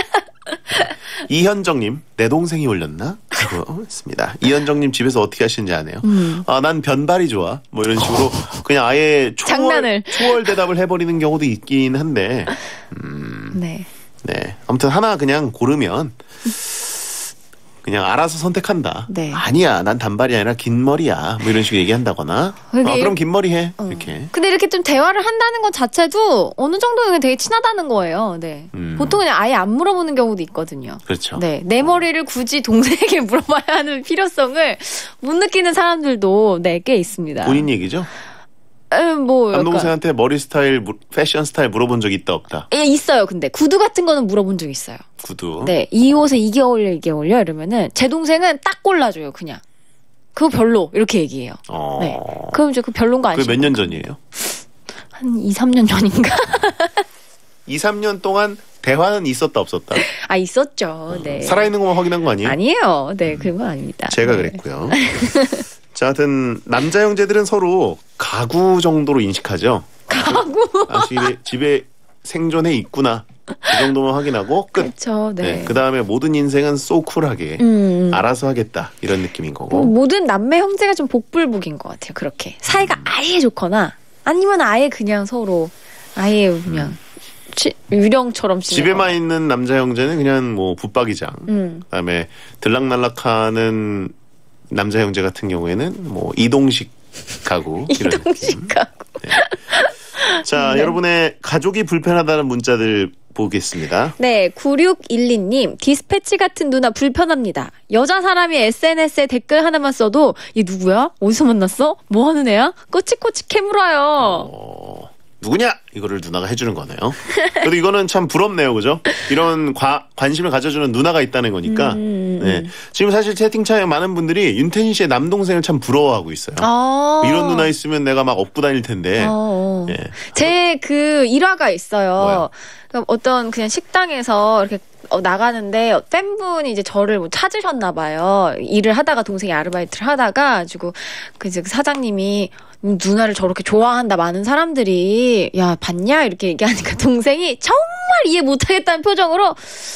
이현정님, 내 동생이 올렸나? 라고 했습니다. 이현정님 집에서 어떻게 하시는지 아네요. 음. 아, 난 변발이 좋아. 뭐 이런 식으로 그냥 아예 초월, 장난을. 초월 대답을 해버리는 경우도 있긴 한데, 음, 네. 네. 아무튼 하나 그냥 고르면 그냥 알아서 선택한다. 네. 아니야, 난 단발이 아니라 긴 머리야. 뭐 이런 식으로 얘기한다거나. 어, 그럼 긴 머리 해. 어. 이렇게. 근데 이렇게 좀 대화를 한다는 것 자체도 어느 정도는 되게 친하다는 거예요. 네. 음. 보통 그냥 아예 안 물어보는 경우도 있거든요. 그렇죠. 네. 내 머리를 굳이 동생에게 물어봐야 하는 필요성을 못 느끼는 사람들도 네, 꽤 있습니다. 본인 얘기죠? 에, 뭐 남동생한테 머리 스타일, 패션 스타일 물어본 적 있다 없다? 예, 있어요. 근데 구두 같은 거는 물어본 적 있어요. 구두. 네, 이 옷에 이게 어울려, 이게 어울려 이러면은 제 동생은 딱 골라줘요, 그냥. 그거 별로 이렇게 얘기해요. 어... 네. 그럼 이제 그 별론 거 아니에요? 그게 몇 년 전이에요? 한 이, 삼 년 전인가? 이, 삼 년 동안 대화는 있었다 없었다? 아, 있었죠. 네. 살아있는 것만 확인한 거 아니에요? 아니에요. 네, 그건 아닙니다. 제가 네. 그랬고요. 자, 하여튼 남자 형제들은 서로 가구 정도로 인식하죠. 가구? 아, 집에, 집에 생존해 있구나. 그 정도만 확인하고 끝. 그렇죠. 네. 네, 그 다음에 모든 인생은 소쿨하게 음. 알아서 하겠다. 이런 느낌인 거고. 뭐, 모든 남매 형제가 좀 복불복인 것 같아요. 그렇게 사이가 음. 아예 좋거나 아니면 아예 그냥 서로 아예 그냥 음. 치, 유령처럼 집에만 있는 남자 형제는 그냥 뭐 붙박이장. 음. 그다음에 들락날락하는 남자 형제 같은 경우에는 뭐 이동식 가구. 이동식 가구. 네. 자, 네. 여러분의 가족이 불편하다는 문자들 보겠습니다. 네, 구육일이 님. 디스패치 같은 누나 불편합니다. 여자 사람이 에스엔에스에 댓글 하나만 써도 얘 누구야? 어디서 만났어? 뭐 하는 애야? 꼬치꼬치 캐물어요. 어... 누구냐? 이거를 누나가 해주는 거네요. 그래도 이거는 참 부럽네요. 그죠? 이런 과, 관심을 가져주는 누나가 있다는 거니까. 음. 네. 지금 사실 채팅창에 많은 분들이 윤태진 씨의 남동생을 참 부러워하고 있어요. 아. 이런 누나 있으면 내가 막 업고 다닐 텐데. 어. 네. 제 그 일화가 있어요. 뭐요? 그러니까 어떤 그냥 식당에서 이렇게 어, 나가는데 팬분이 이제 저를 뭐 찾으셨나 봐요. 일을 하다가 동생이 아르바이트를 하다가 가지고 그 이제 사장님이 누나를 저렇게 좋아한다 많은 사람들이 야 봤냐 이렇게 얘기하니까 동생이 정말 이해 못하겠다는 표정으로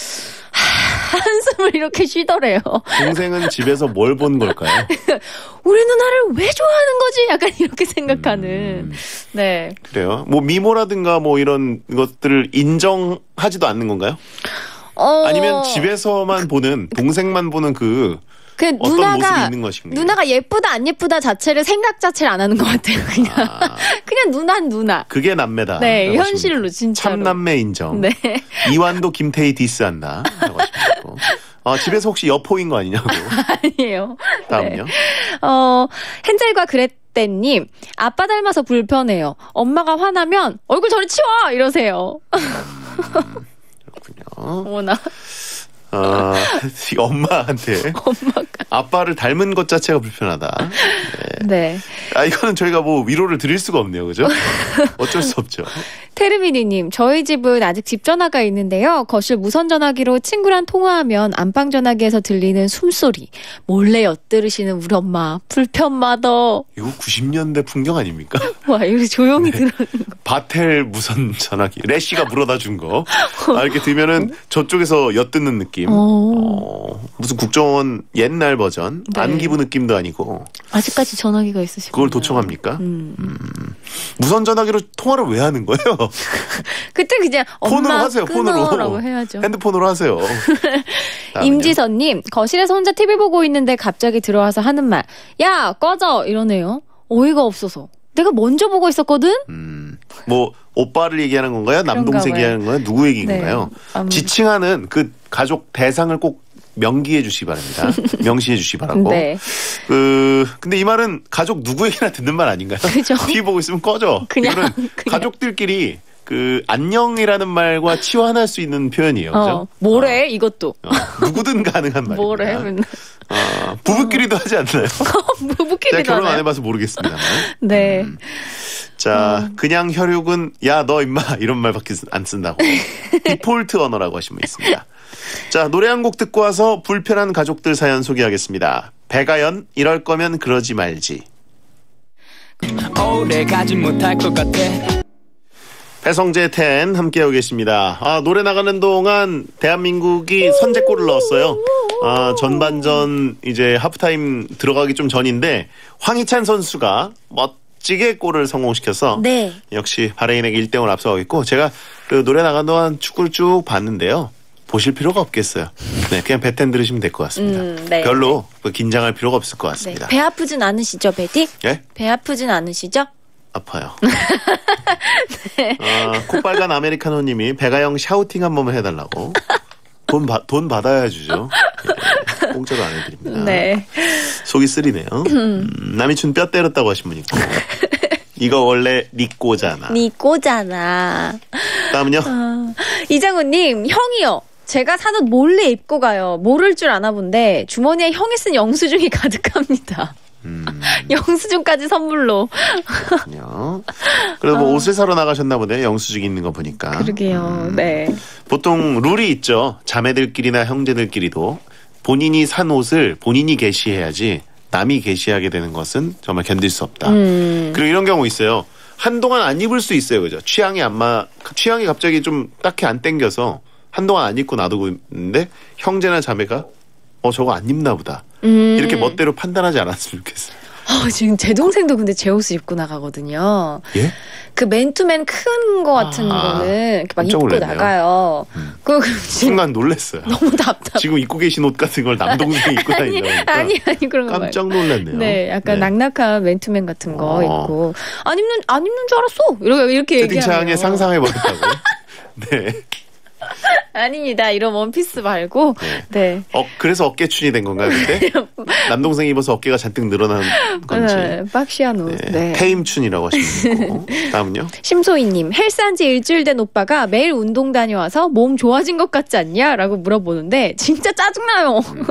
하, 한숨을 이렇게 쉬더래요. 동생은 집에서 뭘 본 걸까요? 우리 누나를 왜 좋아하는 거지? 약간 이렇게 생각하는. 음, 네. 그래요. 뭐 미모라든가 뭐 이런 것들을 인정하지도 않는 건가요? 어... 아니면 집에서만 보는 동생만 보는 그 그 어떤 누나가 모습이 있는 것인가요? 누나가 예쁘다 안 예쁘다 자체를 생각 자체를 안 하는 것 같아요. 그냥 아, 그냥 누나는 누나. 그게 남매다. 네, 현실로 진짜로. 참 남매 인정. 네. 이완도 김태희 디스한다. 아, 집에서 혹시 여포인 거 아니냐고. 아니에요. 다음요. 네. 어, 헨젤과 그레떼님 아빠 닮아서 불편해요. 엄마가 화나면 얼굴 저리 치워 이러세요. 음, 그렇군요. 어머나. 어, 엄마한테 엄마가 아빠를 닮은 것 자체가 불편하다. 네. 네. 아, 이거는 저희가 뭐 위로를 드릴 수가 없네요. 그죠? 어쩔 수 없죠. 테르미니님, 저희 집은 아직 집 전화가 있는데요. 거실 무선 전화기로 친구랑 통화하면 안방 전화기에서 들리는 숨소리 몰래 엿들으시는 우리 엄마 불편마다. 이거 구십 년대 풍경 아닙니까? 와, 이렇게 조용히 네. 들어는 거. 바텔 무선 전화기 래쉬가 물어다 준 거. 아, 이렇게 들면은 저쪽에서 엿듣는 느낌. 어, 무슨 국정원 옛날 버전. 네. 안기부 느낌도 아니고. 아직까지 전화기가 있으시고. 그걸 도청합니까? 음. 음. 무선 전화기로 통화를 왜 하는 거예요? 그때 그냥 폰으로 엄마 하세요. 폰으로. 끊어라고 해야죠. 핸드폰으로 하세요. 임지선님, 거실에서 혼자 티비 보고 있는데 갑자기 들어와서 하는 말, 야 꺼져 이러네요. 어이가 없어서. 내가 먼저 보고 있었거든. 음, 뭐 오빠를 얘기하는 건가요? 남동생 봐요. 얘기하는 건가요? 누구 얘기인 네. 건가요? 음. 지칭하는 그 가족 대상을 꼭 명기해 주시기 바랍니다. 명시해 주시기 바라고. 네. 그 근데 이 말은 가족 누구에게나 듣는 말 아닌가요? 그죠. 티비 보고 있으면 꺼져. 그냥, 이거는 그냥. 가족들끼리 그 안녕이라는 말과 치환할 수 있는 표현이에요. 그죠? 어, 뭐래 어. 이것도. 어, 누구든 가능한 말입니다. 뭐래 맨날. 어, 부부끼리도 하지 않나요? 부부끼리도 제가 결혼 안 하나요? 해봐서 모르겠습니다만. 네. 음. 자, 그냥 혈육은 야 너 임마 이런 말밖에 안 쓴다고. 디폴트 언어라고 하시면 있습니다. 자, 노래 한 곡 듣고 와서 불편한 가족들 사연 소개하겠습니다. 배가연 이럴 거면 그러지 말지. 오래 가지 못할 것 같아. 배성재 텐 함께하고 계십니다. 아, 노래 나가는 동안 대한민국이 선제골을 넣었어요. 아, 전반전 이제 하프타임 들어가기 좀 전인데 황희찬 선수가 멋지게 골을 성공시켜서 네. 역시 바레인에게 일 대 영으로 앞서가고 있고 제가 그 노래 나가는 동안 축구를 쭉 봤는데요. 보실 필요가 없겠어요. 네, 그냥 배텐 들으시면 될 것 같습니다. 음, 네. 별로 뭐 긴장할 필요가 없을 것 같습니다. 네. 배 아프진 않으시죠, 베디? 예? 배 아프진 않으시죠? 아파요. 네. 어, 콧빨간 아메리카노님이 배가영 샤우팅 한 번만 해달라고. 돈, 바, 돈 받아야 주죠. 예, 공짜로 안 해드립니다. 네. 속이 쓰리네요. 음, 남이춘 뼈 때렸다고 하신 분 있고. 이거 원래 니 꼬잖아. 니 꼬잖아. 다음은요? 어, 이장우님, 형이요. 제가 사는 몰래 입고 가요. 모를 줄 아나 본데 주머니에 형이 쓴 영수증이 가득합니다. 음. 영수증까지 선물로. 그렇군요. 그래도 뭐 어. 옷을 사러 나가셨나 보네. 영수증 있는 거 보니까. 그러게요. 음. 네. 보통 룰이 있죠. 자매들끼리나 형제들끼리도 본인이 산 옷을 본인이 게시해야지 남이 게시하게 되는 것은 정말 견딜 수 없다. 음. 그리고 이런 경우 있어요. 한동안 안 입을 수 있어요. 그죠? 취향이 안 마, 취향이 갑자기 좀 딱히 안 땡겨서 한동안 안 입고 놔두고 있는데 형제나 자매가 어, 저거 안 입나 보다. 음. 이렇게 멋대로 판단하지 않았으면 좋겠어요. 어, 지금 제 동생도 근데 제 옷을 입고 나가거든요. 예? 그 맨투맨 큰 거 같은 아, 거는 이렇게 막 입고 놀랐네요. 나가요. 음. 그, 그 순간 놀랐어요. 너무 답답. 지금 입고 계신 옷 같은 걸 남동생이 입고 다니려고. 아니, 아니, 그런 거 깜짝 놀랐네요. 네, 약간 네. 낙낙한 맨투맨 같은 거 어. 입고. 안 입는, 안 입는 줄 알았어. 이렇게, 이렇게 얘기하면. 채팅창에 상상해버렸다고. 네. 아닙니다. 이런 원피스 말고. 네. 네. 어, 그래서 어깨춘이 된 건가요, 그때? 남동생이 입어서 어깨가 잔뜩 늘어난 건지. 네, 박시한 옷. 네. 네. 태임춘이라고 하시는 거고. 다음은요? 심소희님, 헬스한 지 일주일 된 오빠가 매일 운동 다녀와서 몸 좋아진 것 같지 않냐? 라고 물어보는데, 진짜 짜증나요. 음.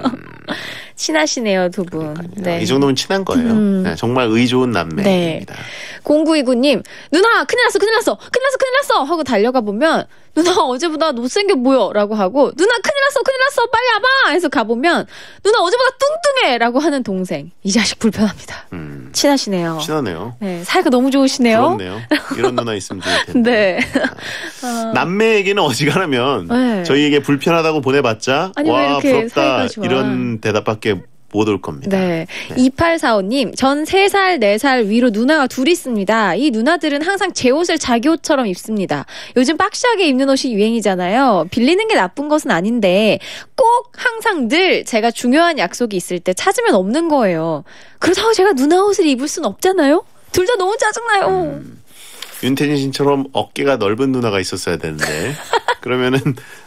친하시네요, 두 분. 네. 이 정도면 친한 거예요. 음. 네, 정말 의 좋은 남매입니다. 네. 공구이구님, 누나, 큰일 났어, 큰일 났어, 큰일 났어, 큰일 났어! 하고 달려가 보면, 누나 어제보다 못생겨 보여! 라고 하고, 누나 큰일 났어, 큰일 났어, 빨리 와봐! 해서 가보면, 누나 어제보다 뚱뚱해! 라고 하는 동생. 이 자식 불편합니다. 음. 친하시네요. 친하네요. 네, 사이가 너무 좋으시네요. 부럽네요. 이런 누나 있으면 좋을 텐데. 네. 어. 남매에게는 어지간하면 네. 저희에게 불편하다고 보내봤자, 아니, 와, 부럽다. 이런 대답밖에 못 올 겁니다. 네. 네. 이팔사오님, 전 세 살, 네 살 위로 누나가 둘 있습니다. 이 누나들은 항상 제 옷을 자기 옷처럼 입습니다. 요즘 박시하게 입는 옷이 유행이잖아요. 빌리는 게 나쁜 것은 아닌데 꼭 항상 늘 제가 중요한 약속이 있을 때 찾으면 없는 거예요. 그렇다고 제가 누나 옷을 입을 순 없잖아요. 둘 다 너무 짜증나요. 음, 윤태진 씨처럼 어깨가 넓은 누나가 있었어야 되는데 그러면은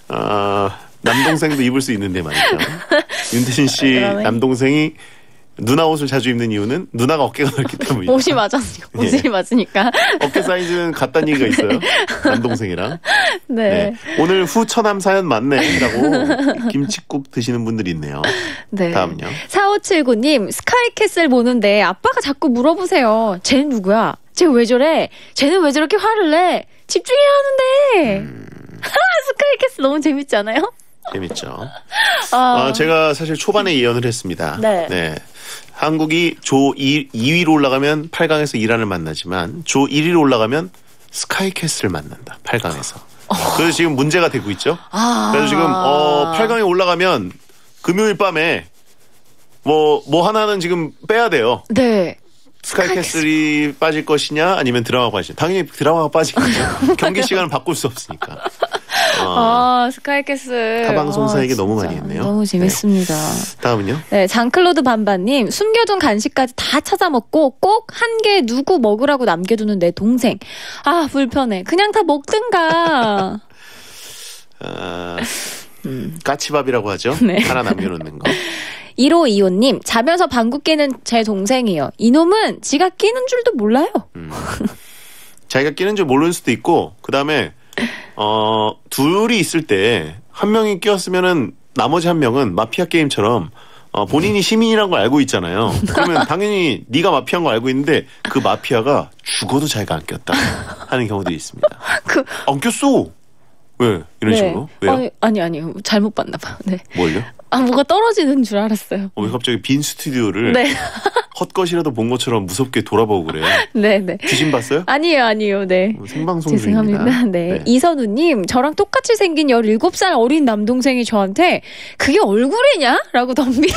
어, 남동생도 입을 수 있는데 말이죠. 윤태진 씨 그러네. 남동생이 누나 옷을 자주 입는 이유는 누나가 어깨가 넓기 때문이죠. 옷이 맞았으니까. 옷이 네. 맞으니까. 어깨 사이즈는 같다는 얘기가 있어요. 남동생이랑. 네. 네. 오늘 후 처남 사연 맞네 라고 김치국 드시는 분들이 있네요. 네. 다음요. 사오칠구님, 스카이캐슬 보는데 아빠가 자꾸 물어보세요. 쟤는 누구야? 쟤 왜 저래? 쟤는 왜 저렇게 화를 내? 집중해야 하는데. 음... 스카이캐슬 너무 재밌지 않아요? 재밌죠. 어... 어, 제가 사실 초반에 예언을 했습니다. 네. 네. 한국이 조 이 위로 올라가면 팔 강에서 이란을 만나지만 조 일 위로 올라가면 스카이캐슬을 만난다. 팔 강에서. 어... 그래서 지금 문제가 되고 있죠. 아... 그래서 지금 어, 팔 강에 올라가면 금요일 밤에 뭐, 뭐 하나는 지금 빼야 돼요. 네. 스카이캐슬이 빠질 것이냐 아니면 드라마가 빠지냐. 당연히 드라마가 빠지겠죠. 경기 시간을 바꿀 수 없으니까. 어. 아, 스카이캐슬. 타방송사에게 아, 너무 많이 했네요. 너무 재밌습니다. 네. 다음은요? 네, 장클로드 반반님. 숨겨둔 간식까지 다 찾아먹고 꼭 한 개 누구 먹으라고 남겨두는 내 동생. 아, 불편해. 그냥 다 먹든가. 아, 음. 까치밥이라고 하죠. 네. 하나 남겨놓는 거. 일오이오님, 자면서 방구 깨는 제 동생이요. 이놈은 지가 끼는 줄도 몰라요. 음. 자기가 끼는 줄 모르는 수도 있고, 그 다음에, 어, 둘이 있을 때, 한 명이 끼었으면은, 나머지 한 명은 마피아 게임처럼, 어, 본인이 시민이란 걸 알고 있잖아요. 그러면 당연히 네가 마피아인 걸 알고 있는데, 그 마피아가 죽어도 자기가 안 꼈다. 하는 경우도 있습니다. 그, 안 꼈어! 왜? 이런 네. 식으로? 왜요? 아니, 아니, 아니. 잘못 봤나 봐요. 네. 뭘요? 아, 뭐가 떨어지는 줄 알았어요. 어, 왜 갑자기 빈 스튜디오를 네. 헛것이라도 본 것처럼 무섭게 돌아보고 그래요? 네, 네. 귀신 봤어요? 아니에요, 아니에요. 네. 생방송 죄송합니다. 중입니다. 네. 네. 이선우님, 저랑 똑같이 생긴 열일곱 살 어린 남동생이 저한테 그게 얼굴이냐? 라고 덤비네요.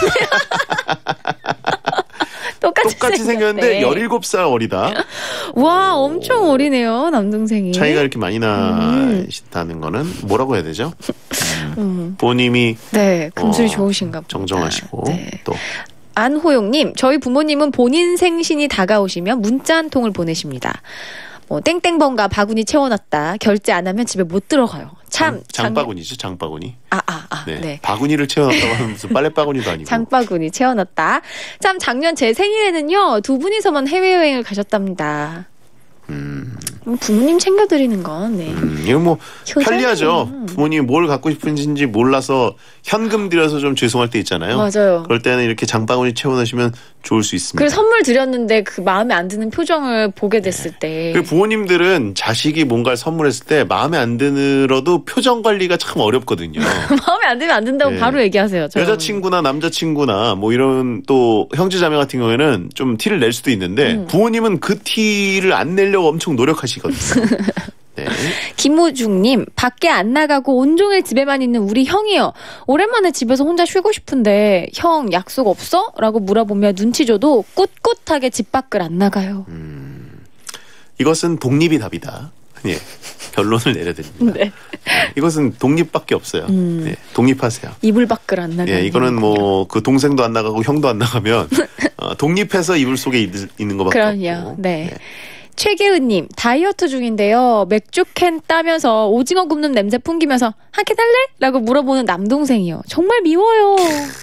똑같이, 똑같이 생겼는데 열일곱 살 어리다. 와, 엄청 어리네요, 남동생이. 차이가 이렇게 많이 나시다는 음. 거는 뭐라고 해야 되죠? 음. 부모님이 네, 금술이 어, 좋으신가 보다. 정정하시고 네. 또 안호용님, 저희 부모님은 본인 생신이 다가오시면 문자 한 통을 보내십니다. 뭐 땡땡번가 바구니 채워놨다. 결제 안 하면 집에 못 들어가요. 참. 장, 장바구니죠, 장바구니. 아, 아, 아. 네. 네. 바구니를 채워놨다고 하면 무슨 빨래바구니도 아니고. 장바구니 채워놨다. 참 작년 제 생일에는요 두 분이서만 해외여행을 가셨답니다. 음. 부모님 챙겨드리는 건 네. 음, 이거 뭐 효자는 편리하죠. 음. 부모님이 뭘 갖고 싶은지 몰라서 현금 드려서 좀 죄송할 때 있잖아요. 맞아요. 그럴 때는 이렇게 장바구니 채워놓으시면 좋을 수 있습니다. 그래서 선물 드렸는데 그 마음에 안 드는 표정을 보게 됐을 때. 그리고 부모님들은 자식이 뭔가를 선물했을 때 마음에 안 들어도 표정 관리가 참 어렵거든요. 마음에 안 들면 안 된다고 네. 바로 얘기하세요. 저는. 여자친구나 남자친구나 뭐 이런 또 형제자매 같은 경우에는 좀 티를 낼 수도 있는데 음. 부모님은 그 티를 안 내려고 엄청 노력하시거든요. 네. 김우중님, 밖에 안 나가고 온종일 집에만 있는 우리 형이요. 오랜만에 집에서 혼자 쉬고 싶은데 형 약속 없어? 라고 물어보며 눈치 줘도 꿋꿋하게 집 밖을 안 나가요. 음, 이것은 독립이 답이다. 예, 결론을 내려드립니다. 네. 이것은 독립밖에 없어요. 음. 네, 독립하세요. 이불 밖을 안 나가요. 예, 이거는 뭐 그 동생도 안 나가고 형도 안 나가면 어, 독립해서 이불 속에 있, 있는 것밖에 그럼요. 없고. 네. 네. 최계은님, 다이어트 중인데요. 맥주캔 따면서 오징어 굽는 냄새 풍기면서 한 캔 할래? 라고 물어보는 남동생이요. 정말 미워요.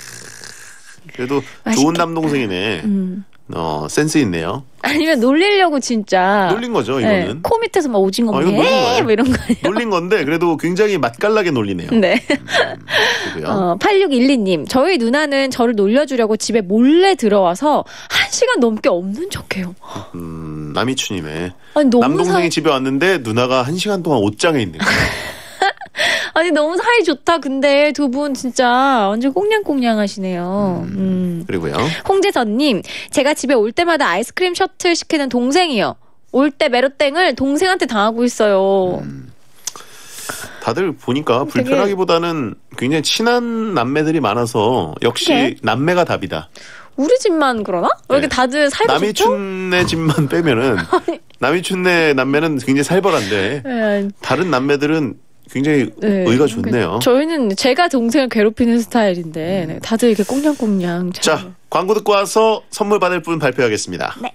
그래도 맛있겠다. 좋은 남동생이네. 음. 어, 센스 있네요. 아니면 놀리려고 진짜. 놀린 거죠, 이거는. 네, 코 밑에서 막 오징어 아, 이거 놀린 거예요. 뭐 이런 거예요. 놀린 건데 그래도 굉장히 맛깔나게 놀리네요. 네. 음, 그리고요. 어, 팔육일이 님, 저희 누나는 저를 놀려주려고 집에 몰래 들어와서 한 시간 넘게 없는 척해요. 음, 남이춘이네. 아니, 너무 남동생이 사... 집에 왔는데 누나가 한 시간 동안 옷장에 있는 거예요. 아니 너무 사이 좋다. 근데 두 분 진짜 완전 꽁냥꽁냥 하시네요. 음, 음. 그리고요. 홍재선님, 제가 집에 올 때마다 아이스크림 셔틀 시키는 동생이요. 올 때 메로땡을 동생한테 당하고 있어요. 음, 다들 보니까 불편하기보다는 굉장히 친한 남매들이 많아서 역시 그래? 남매가 답이다. 우리 집만 그러나? 왜 이렇게 다들 살고 좋죠? 남이춘네 집만 빼면은 남이춘네 남매는 굉장히 살벌한데 네. 다른 남매들은 굉장히 네. 의가 좋네요. 저희는 제가 동생을 괴롭히는 스타일인데 네, 다들 이렇게 꽁냥꽁냥. 잘... 자, 광고 듣고 와서 선물 받을 분 발표하겠습니다. 네.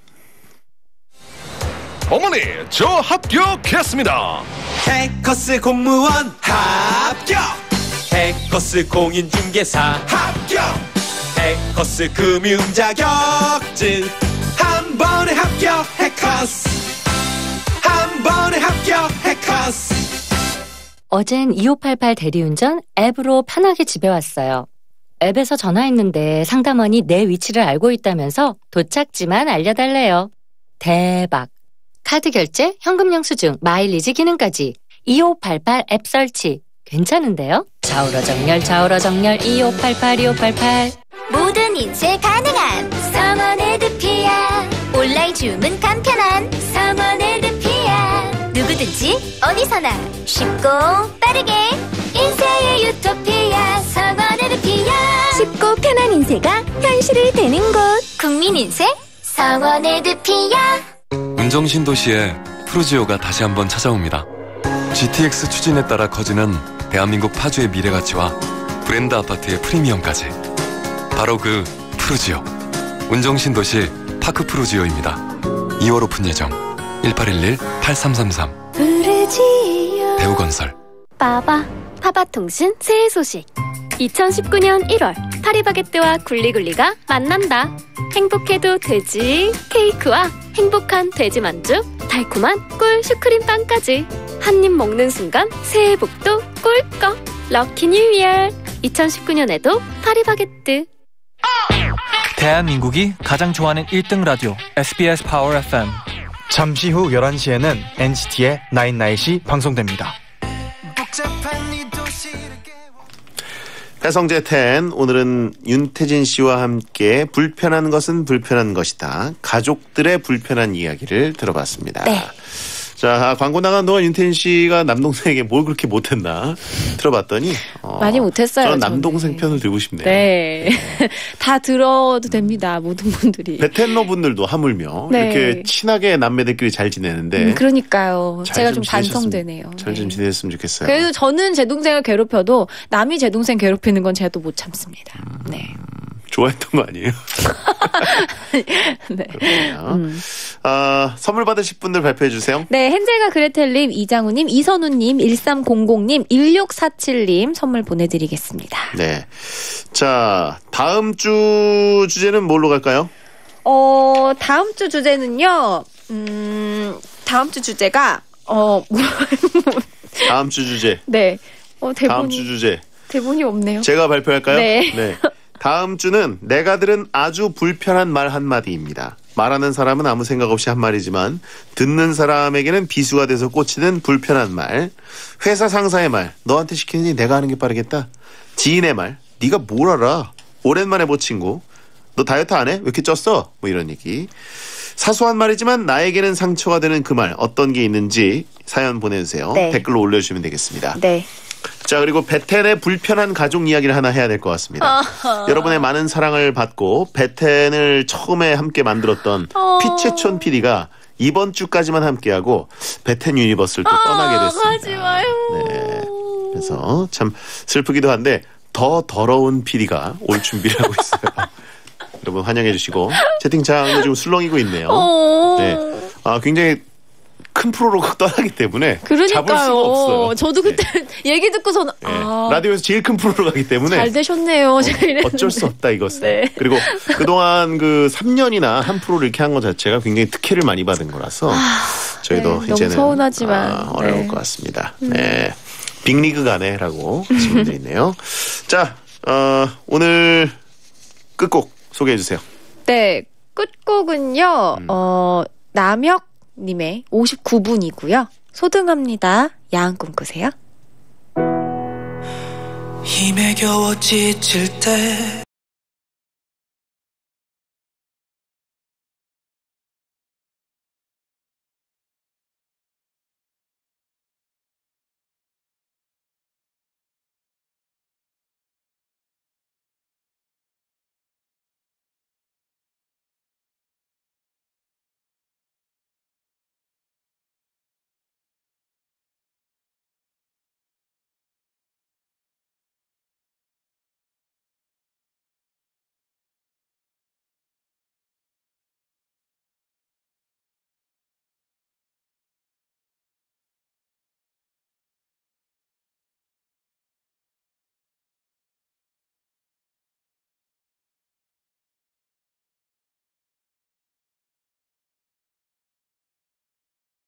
어머니, 저 합격했습니다. 해커스 공무원 합격. 해커스 공인중개사 합격. 해커스 금융자격증 한 번에 합격. 해커스 한 번에 합격. 해커스. 어젠 이오팔팔 대리운전 앱으로 편하게 집에 왔어요. 앱에서 전화했는데 상담원이 내 위치를 알고 있다면서 도착지만 알려달래요. 대박. 카드 결제, 현금 영수증, 마일리지 기능까지 이오팔팔 앱 설치. 괜찮은데요? 좌우로 정렬, 좌우로 정렬, 이오팔팔, 이오팔팔. 모든 인쇄 가능한 성원에드피아. 온라인 주문 간편한 성원에드피아. 누구든지 어디서나 쉽고 빠르게 인쇄의 유토피아. 성원에드피아. 쉽고 편한 인쇄가 현실이 되는 곳. 국민인쇄 성원에드피아. 운정신도시에 푸르지오가 다시 한번 찾아옵니다. 지티엑스 추진에 따라 커지는 대한민국 파주의 미래가치와 브랜드 아파트의 프리미엄까지. 바로 그 푸르지오. 운정신도시 파크 푸르지오입니다. 이월 오픈 예정. 일팔일일 팔삼삼삼. 푸르지오. 대우건설. 빠바 파바통신 새해 소식. 이천십구 년 일월 파리바게뜨와 굴리굴리가 만난다. 행복해도 돼지 케이크와 행복한 돼지 만두, 달콤한 꿀 슈크림빵까지 한 입 먹는 순간 새해 복도 꿀꺽. 럭키 뉴 이어. 이천십구 년에도 파리바게뜨. 대한민국이 가장 좋아하는 일 등 라디오 에스비에스 파워 에프엠. 잠시 후 열한 시에는 엔시티의 나인나잇이 방송됩니다. 배성재 텐, 오늘은 윤태진 씨와 함께 불편한 것은 불편한 것이다. 가족들의 불편한 이야기를 들어봤습니다. 네. 자, 광고 나간 동안 윤태인 씨가 남동생에게 뭘 그렇게 못했나 들어봤더니 어, 많이 못했어요. 저는 남동생 편을 들고 싶네요. 네. 다 들어도 됩니다. 모든 분들이. 베텐러 분들도 하물며 네. 이렇게 친하게 남매들끼리 잘 지내는데 음, 그러니까요. 잘 제가 좀 좀 반성되네요. 잘 좀 지냈으면 좋겠어요. 그래도 저는 제 동생을 괴롭혀도 남이 제 동생 괴롭히는 건 제가 또 못 참습니다. 네. 좋아했던 거 아니에요? 네. 음. 아, 선물 받으실 분들 발표해 주세요. 네, 헨젤과 그레텔님, 이장우님, 이선우님, 일삼공공님, 일육사칠님 선물 보내드리겠습니다. 네. 자, 다음 주 주제는 뭘로 갈까요? 어, 다음 주 주제는요, 음, 다음 주 주제가, 어, 다음 주 주제. 네. 어, 대본이, 다음 주 주제. 대본이 없네요. 제가 발표할까요? 네. 네. 다음 주는 내가 들은 아주 불편한 말 한마디입니다. 말하는 사람은 아무 생각 없이 한 말이지만 듣는 사람에게는 비수가 돼서 꽂히는 불편한 말. 회사 상사의 말. 너한테 시키느니 내가 하는 게 빠르겠다. 지인의 말. 네가 뭘 알아. 오랜만에 본 친구. 너 다이어트 안 해? 왜 이렇게 쪘어? 뭐 이런 얘기. 사소한 말이지만 나에게는 상처가 되는 그 말 어떤 게 있는지 사연 보내주세요. 네. 댓글로 올려주시면 되겠습니다. 네. 자, 그리고 베텐의 불편한 가족 이야기를 하나 해야 될 것 같습니다. 어허. 여러분의 많은 사랑을 받고 베텐을 처음에 함께 만들었던 어. 피채촌 피디가 이번 주까지만 함께하고 베텐 유니버스를 또 아, 떠나게 됐습니다. 하지 마요. 네. 그래서 참 슬프기도 한데 더 더러운 피디가 올 준비를 하고 있어요. 여러분 환영해 주시고 채팅창도 지금 술렁이고 있네요. 어. 네. 아, 굉장히 큰 프로로 떠나기 때문에 그러니까요. 잡을 수가 없어요. 저도 그때 얘기 듣고서는 네. 아, 라디오에서 제일 큰 프로로 가기 때문에 잘 되셨네요. 제가 이랬는데. 어쩔 수 없다 이것은. 네. 그리고 그동안 그 삼 년이나 한 프로를 이렇게 한 것 자체가 굉장히 특혜를 많이 받은 거라서 저희도 네, 이제는 너무 서운하지만 아, 어려울 네. 것 같습니다. 음. 네. 빅리그 가네라고 하신 분도 있네요. 자, 어, 오늘 끝곡 소개해 주세요. 네, 끝곡은요. 음. 어, 남혁님의 오십구 분이고요. 소등합니다. 야한 꿈 꾸세요. 힘에 겨워 지칠 때